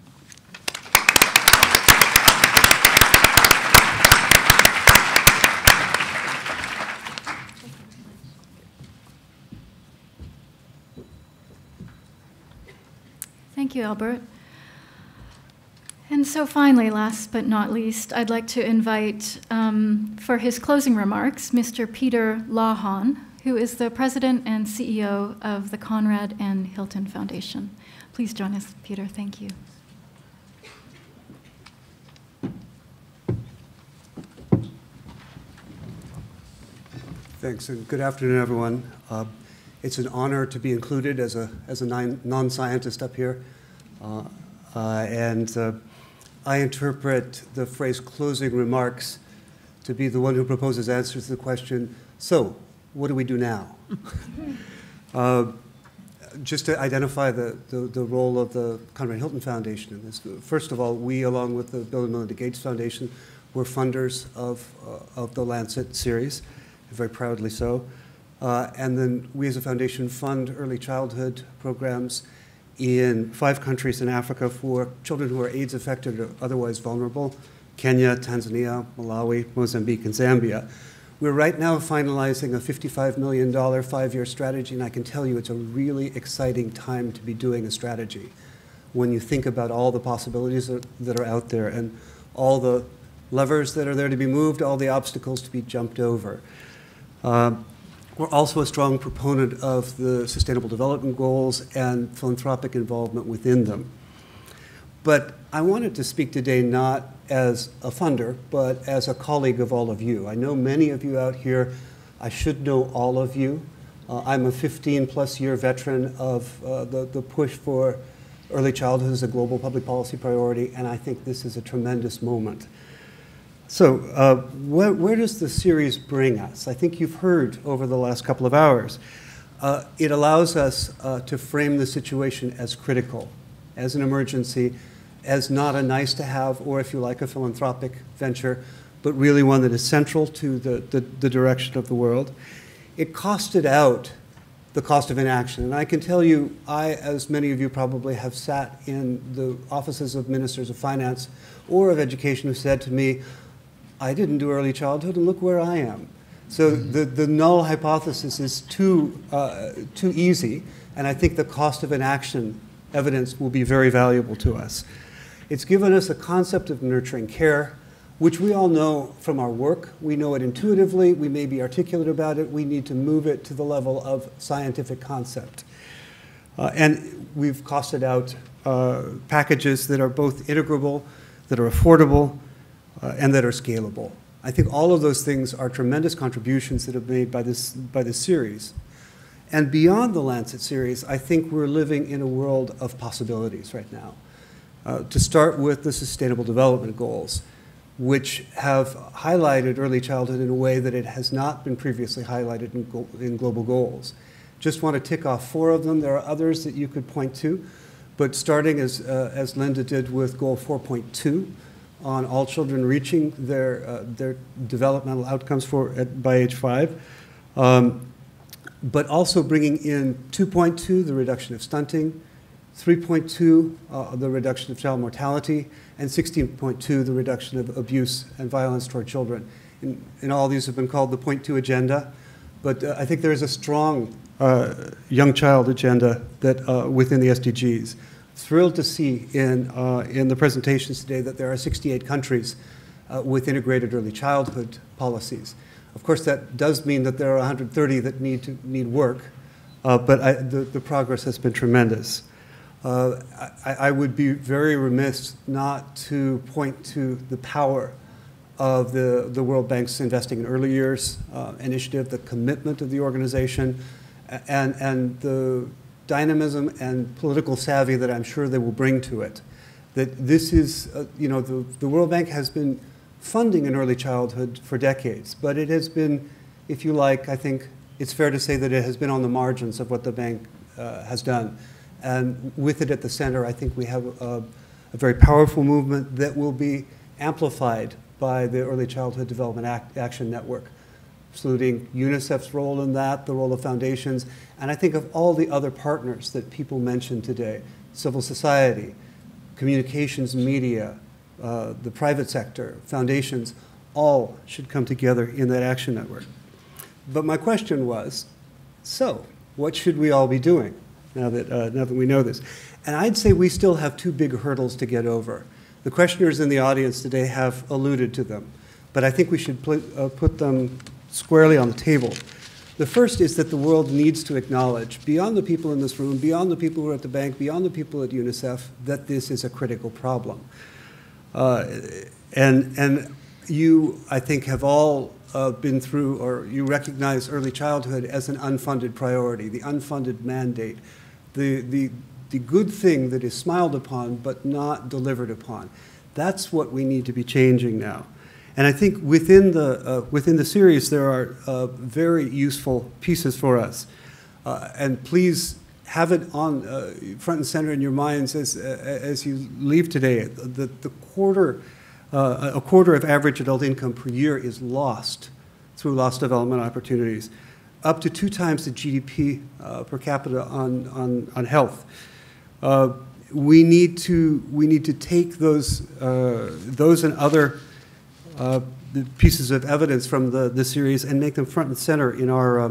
Thank you, Albert. And so finally, last but not least, I'd like to invite, for his closing remarks, Mr. Peter Lawhon, who is the president and CEO of the Conrad and Hilton Foundation. Please join us, Peter. Thank you. Thanks, and good afternoon, everyone. It's an honor to be included as a non-scientist up here. I interpret the phrase closing remarks to be the one who proposes answers to the question, so what do we do now? Just to identify the role of the Conrad Hilton Foundation in this. First of all, we, along with the Bill and Melinda Gates Foundation, were funders of the Lancet series, very proudly so. And then we as a foundation fund early childhood programs in 5 countries in Africa for children who are AIDS affected or otherwise vulnerable: Kenya, Tanzania, Malawi, Mozambique, and Zambia. We're right now finalizing a $55 million 5-year strategy, and I can tell you it's a really exciting time to be doing a strategy when you think about all the possibilities that are out there and all the levers that are there to be moved, all the obstacles to be jumped over. We're also a strong proponent of the Sustainable Development Goals and philanthropic involvement within them. But I wanted to speak today not as a funder, but as a colleague of all of you. I know many of you out here. I should know all of you. I'm a 15-plus year veteran of the push for early childhood as a global public policy priority, and I think this is a tremendous moment. So where does the series bring us? I think you've heard over the last couple of hours. It allows us to frame the situation as critical, as an emergency, as not a nice to have, or if you like, a philanthropic venture, but really one that is central to the direction of the world. It costed out the cost of inaction. And I can tell you, as many of you probably have sat in the offices of ministers of finance or of education who said to me, I didn't do early childhood, and look where I am. So the null hypothesis is too easy, and I think the cost of inaction evidence will be very valuable to us. It's given us a concept of nurturing care, which we all know from our work. We know it intuitively. We may be articulate about it. We need to move it to the level of scientific concept. And we've costed out packages that are both integrable, that are affordable, and that are scalable. I think all of those things are tremendous contributions that have been made by this series. And beyond the Lancet series, I think we're living in a world of possibilities right now. To start with the Sustainable Development Goals, which have highlighted early childhood in a way that it has not been previously highlighted in global goals. Just want to tick off 4 of them. There are others that you could point to, but starting as Linda did with Goal 4.2, on all children reaching their developmental outcomes by age 5, but also bringing in 2.2, the reduction of stunting, 3.2, the reduction of child mortality, and 16.2, the reduction of abuse and violence toward children. And all these have been called the .2 agenda, but I think there is a strong young child agenda that within the SDGs. Thrilled to see in the presentations today that there are 68 countries with integrated early childhood policies. Of course, that does mean that there are 130 that need work, but the progress has been tremendous. I would be very remiss not to point to the power of the World Bank's Investing in Early Years initiative, the commitment of the organization, and the dynamism and political savvy that I'm sure they will bring to it. That this is, you know, the World Bank has been funding in early childhood for decades, but it has been, if you like, I think it's fair to say that it has been on the margins of what the bank has done. And with it at the center, I think we have a very powerful movement that will be amplified by the Early Childhood Development Action Network, including UNICEF's role in that, the role of foundations, and I think of all the other partners that people mentioned today, civil society, communications, media, the private sector, foundations, all should come together in that action network. But my question was, so what should we all be doing now that we know this? And I'd say we still have two big hurdles to get over. The questioners in the audience today have alluded to them, but I think we should put them squarely on the table. The first is that the world needs to acknowledge, beyond the people in this room, beyond the people who are at the bank, beyond the people at UNICEF, that this is a critical problem. And you, I think, have all been through, or you recognize early childhood as an unfunded priority, the unfunded mandate, the good thing that is smiled upon but not delivered upon. That's what we need to be changing now. And I think within the series there are very useful pieces for us. And please have it on front and center in your minds as you leave today. A quarter of average adult income per year is lost through lost development opportunities, up to 2 times the GDP per capita on health. We need to take those and other pieces of evidence from the series and make them front and center in our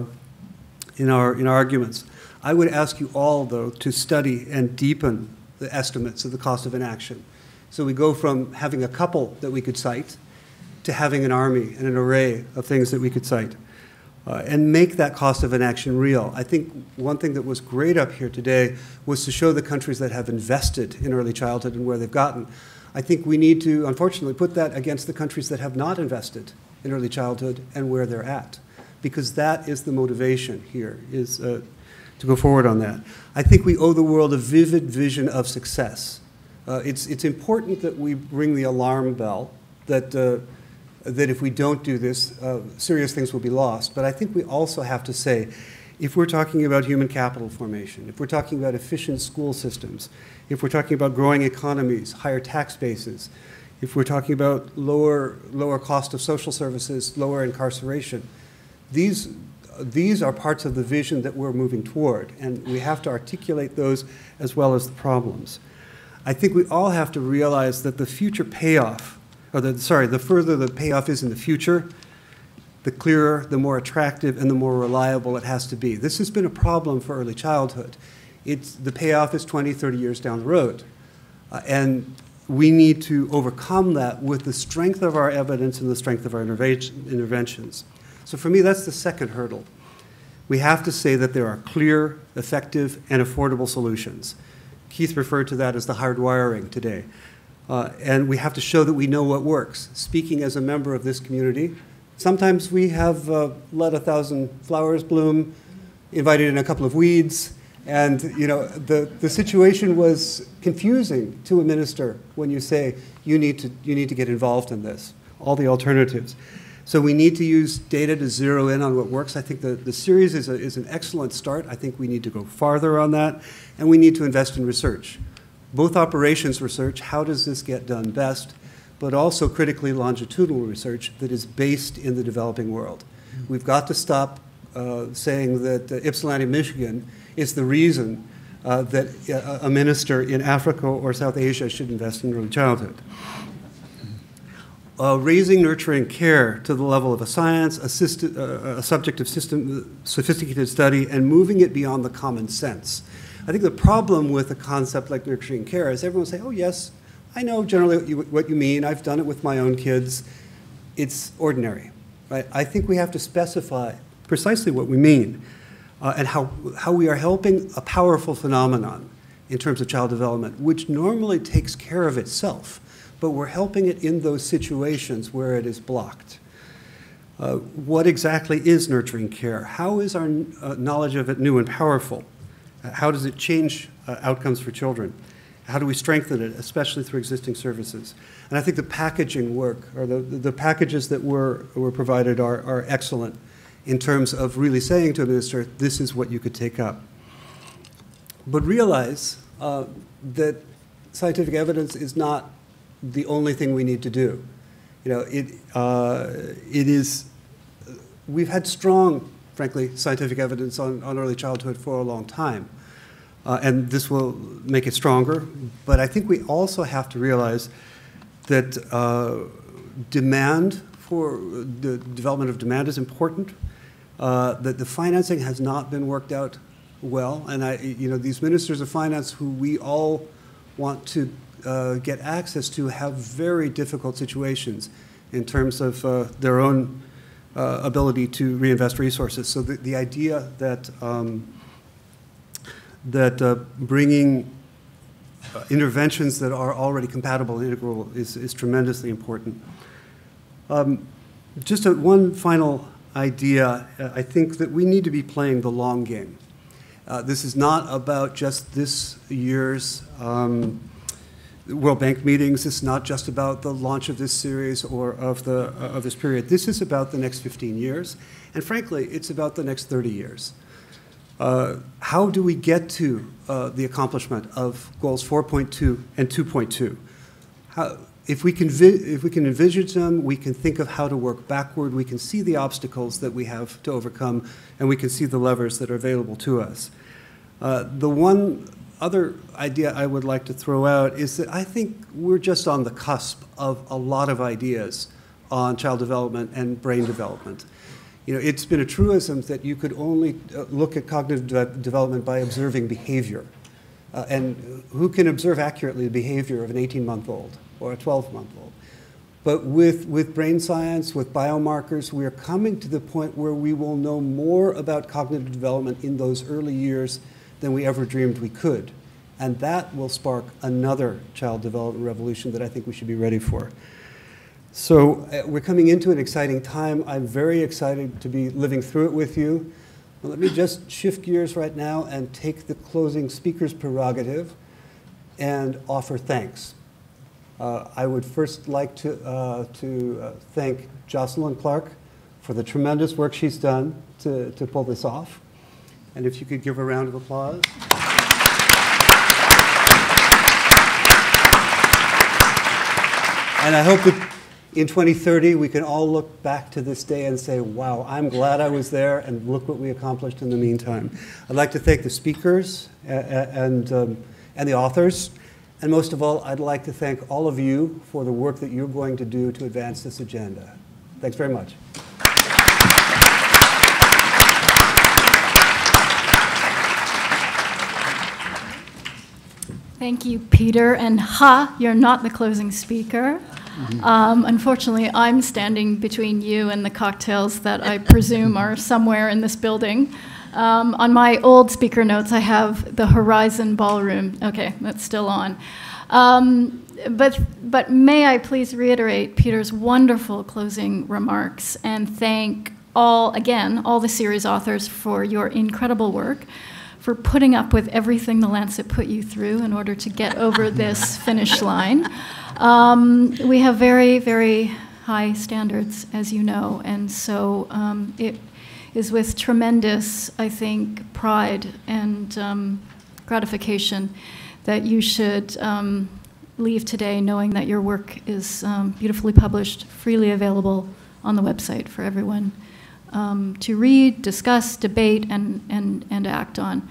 arguments. I would ask you all, though, to study and deepen the estimates of the cost of inaction. So we go from having a couple that we could cite to having an army and an array of things that we could cite, and make that cost of inaction real. I think one thing that was great up here today was to show the countries that have invested in early childhood and where they've gotten. I think we need to, unfortunately, put that against the countries that have not invested in early childhood and where they're at, because that is the motivation here, is to go forward on that. I think we owe the world a vivid vision of success. It's important that we ring the alarm bell that if we don't do this, serious things will be lost. But I think we also have to say, if we're talking about human capital formation, if we're talking about efficient school systems, if we're talking about growing economies, higher tax bases, if we're talking about lower cost of social services, lower incarceration, these are parts of the vision that we're moving toward, and we have to articulate those as well as the problems. I think we all have to realize that the future payoff, the further the payoff is in the future, the clearer, the more attractive, and the more reliable it has to be. This has been a problem for early childhood. The payoff is 20, 30 years down the road. And we need to overcome that with the strength of our evidence and the strength of our interventions. So for me, that's the second hurdle. We have to say that there are clear, effective, and affordable solutions. Keith referred to that as the hardwiring today. And we have to show that we know what works. Speaking as a member of this community, sometimes we have let 1,000 flowers bloom, invited in a couple of weeds, and you know the situation was confusing to a minister when you say you need to get involved in this, all the alternatives. So we need to use data to zero in on what works. I think the series is an excellent start. I think we need to go farther on that, and we need to invest in research. Both operations research, how does this get done best, but also critically longitudinal research that is based in the developing world. We've got to stop saying that Ypsilanti, Michigan is the reason that a minister in Africa or South Asia should invest in early childhood. Raising nurturing care to the level of a science, a subject of sophisticated study, and moving it beyond the common sense. I think the problem with a concept like nurturing care is everyone will say, oh yes, I know generally what you mean, I've done it with my own kids. It's ordinary, right? I think we have to specify precisely what we mean and how we are helping a powerful phenomenon. in terms of child development, which normally takes care of itself, but we're helping it in those situations where it is blocked. What exactly is nurturing care? How is our knowledge of it new and powerful? How does it change outcomes for children? How do we strengthen it, especially through existing services? And I think the packaging work, or the packages that were provided are excellent in terms of really saying to a minister, this is what you could take up. But realize that scientific evidence is not the only thing we need to do. You know, it is, we've had strong, frankly, scientific evidence on early childhood for a long time. And this will make it stronger. But I think we also have to realize that demand for the development of demand is important, that the financing has not been worked out well. And these ministers of finance who we all want to get access to have very difficult situations in terms of their own ability to reinvest resources. So the idea that bringing interventions that are already compatible and integral is tremendously important. Just one final idea. I think that we need to be playing the long game. This is not about just this year's World Bank meetings. This is not just about the launch of this series or of this period. This is about the next 15 years, and frankly, it's about the next 30 years. How do we get to the accomplishment of goals 4.2 and 2.2? If we can envisage them, we can think of how to work backward. We can see the obstacles that we have to overcome, and we can see the levers that are available to us. The one other idea I would like to throw out is that I think we're just on the cusp of a lot of ideas on child development and brain development. You know, it's been a truism that you could only look at cognitive development by observing behavior. And who can observe accurately the behavior of an 18-month-old or a 12-month-old? But with brain science, with biomarkers, we are coming to the point where we will know more about cognitive development in those early years than we ever dreamed we could. And that will spark another child development revolution that I think we should be ready for. So we're coming into an exciting time. I'm very excited to be living through it with you. Well, let me just shift gears right now and take the closing speaker's prerogative and offer thanks. I would first like to thank Jocelyn Clark for the tremendous work she's done to pull this off. And if you could give her a round of applause. And I hope that in 2030, we can all look back to this day and say, wow, I'm glad I was there, and look what we accomplished in the meantime. I'd like to thank the speakers and the authors. And most of all, I'd like to thank all of you for the work that you're going to do to advance this agenda. Thanks very much. Thank you, Peter. And you're not the closing speaker. Unfortunately, I'm standing between you and the cocktails that I presume are somewhere in this building. On my old speaker notes, I have the Horizon Ballroom. Okay, that's still on. But may I please reiterate Peter's wonderful closing remarks and thank all the series authors for your incredible work, for putting up with everything the Lancet put you through in order to get over this finish line. We have very, very high standards, as you know, and so it is with tremendous, I think, pride and gratification that you should leave today knowing that your work is beautifully published, freely available on the website for everyone to read, discuss, debate, and act on.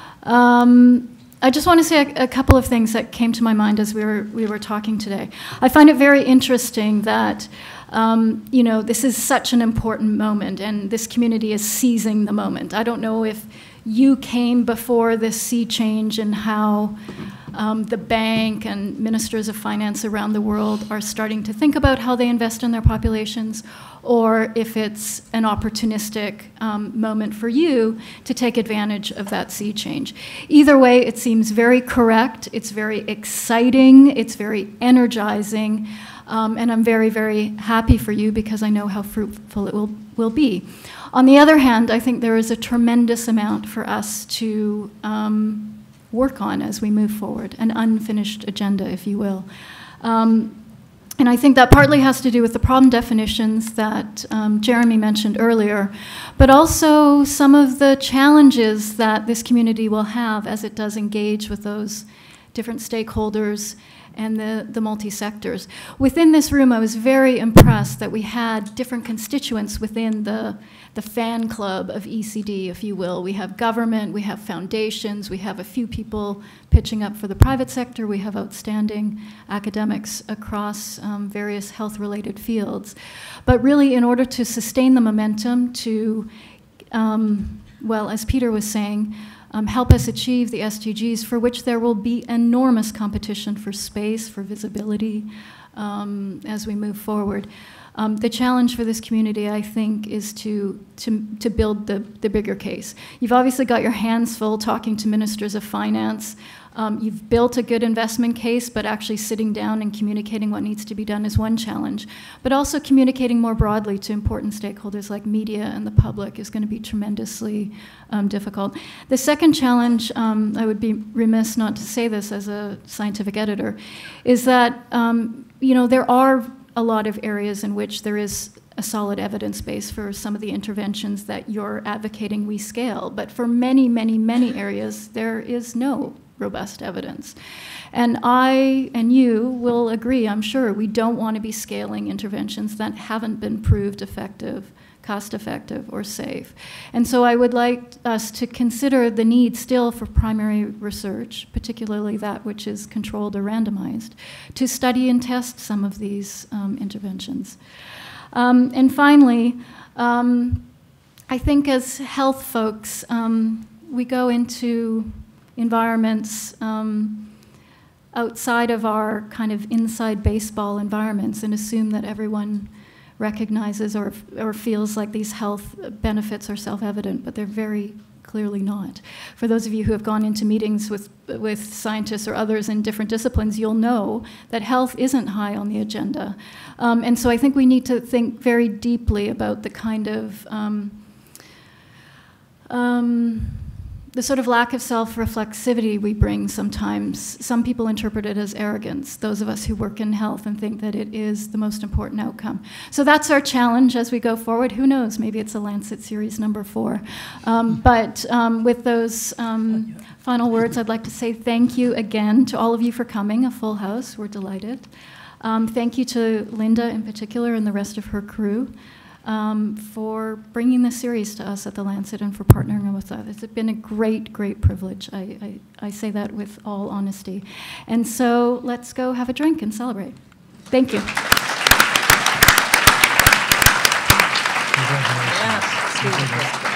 I just want to say a couple of things that came to my mind as we were talking today. I find it very interesting that this is such an important moment, and this community is seizing the moment. I don't know if you came before this sea change and how the bank and ministers of finance around the world are starting to think about how they invest in their populations, or if it's an opportunistic moment for you to take advantage of that sea change. Either way, it seems very correct, it's very exciting, it's very energizing, and I'm very, very happy for you because I know how fruitful it will be. On the other hand, I think there is a tremendous amount for us to work on as we move forward, an unfinished agenda, if you will. And I think that partly has to do with the problem definitions that Jeremy mentioned earlier, but also some of the challenges that this community will have as it does engage with those different stakeholders and the multi-sectors. Within this room, I was very impressed that we had different constituents within the fan club of ECD, if you will. We have government, we have foundations, we have a few people pitching up for the private sector, we have outstanding academics across various health-related fields. But really, in order to sustain the momentum to, well, as Peter was saying, help us achieve the SDGs, for which there will be enormous competition for space, for visibility, as we move forward. The challenge for this community, I think, is to build the bigger case. You've obviously got your hands full talking to ministers of finance. You've built a good investment case, but actually sitting down and communicating what needs to be done is one challenge. But also communicating more broadly to important stakeholders like media and the public is going to be tremendously difficult. The second challenge, I would be remiss not to say this as a scientific editor, is that there are a lot of areas in which there is a solid evidence base for some of the interventions that you're advocating we scale. But for many, many, many areas, there is no robust evidence. And I and you will agree, I'm sure, we don't want to be scaling interventions that haven't been proved effective, cost-effective, or safe. And so I would like us to consider the need still for primary research, particularly that which is controlled or randomized, to study and test some of these interventions. And finally, I think as health folks, we go into environments outside of our kind of inside baseball environments and assume that everyone recognizes or feels like these health benefits are self-evident, but they're very clearly not. For those of you who have gone into meetings with scientists or others in different disciplines, you'll know that health isn't high on the agenda. And so I think we need to think very deeply about the kind of the sort of lack of self-reflexivity we bring sometimes. Some people interpret it as arrogance, those of us who work in health and think that it is the most important outcome. So that's our challenge as we go forward. Who knows, maybe it's a Lancet series number 4. But with those final words, I'd like to say thank you again to all of you for coming, a full house, we're delighted. Thank you to Linda in particular and the rest of her crew. For bringing this series to us at the Lancet and for partnering with us. It's been a great, great privilege. I say that with all honesty. And so let's go have a drink and celebrate. Thank you. Yeah.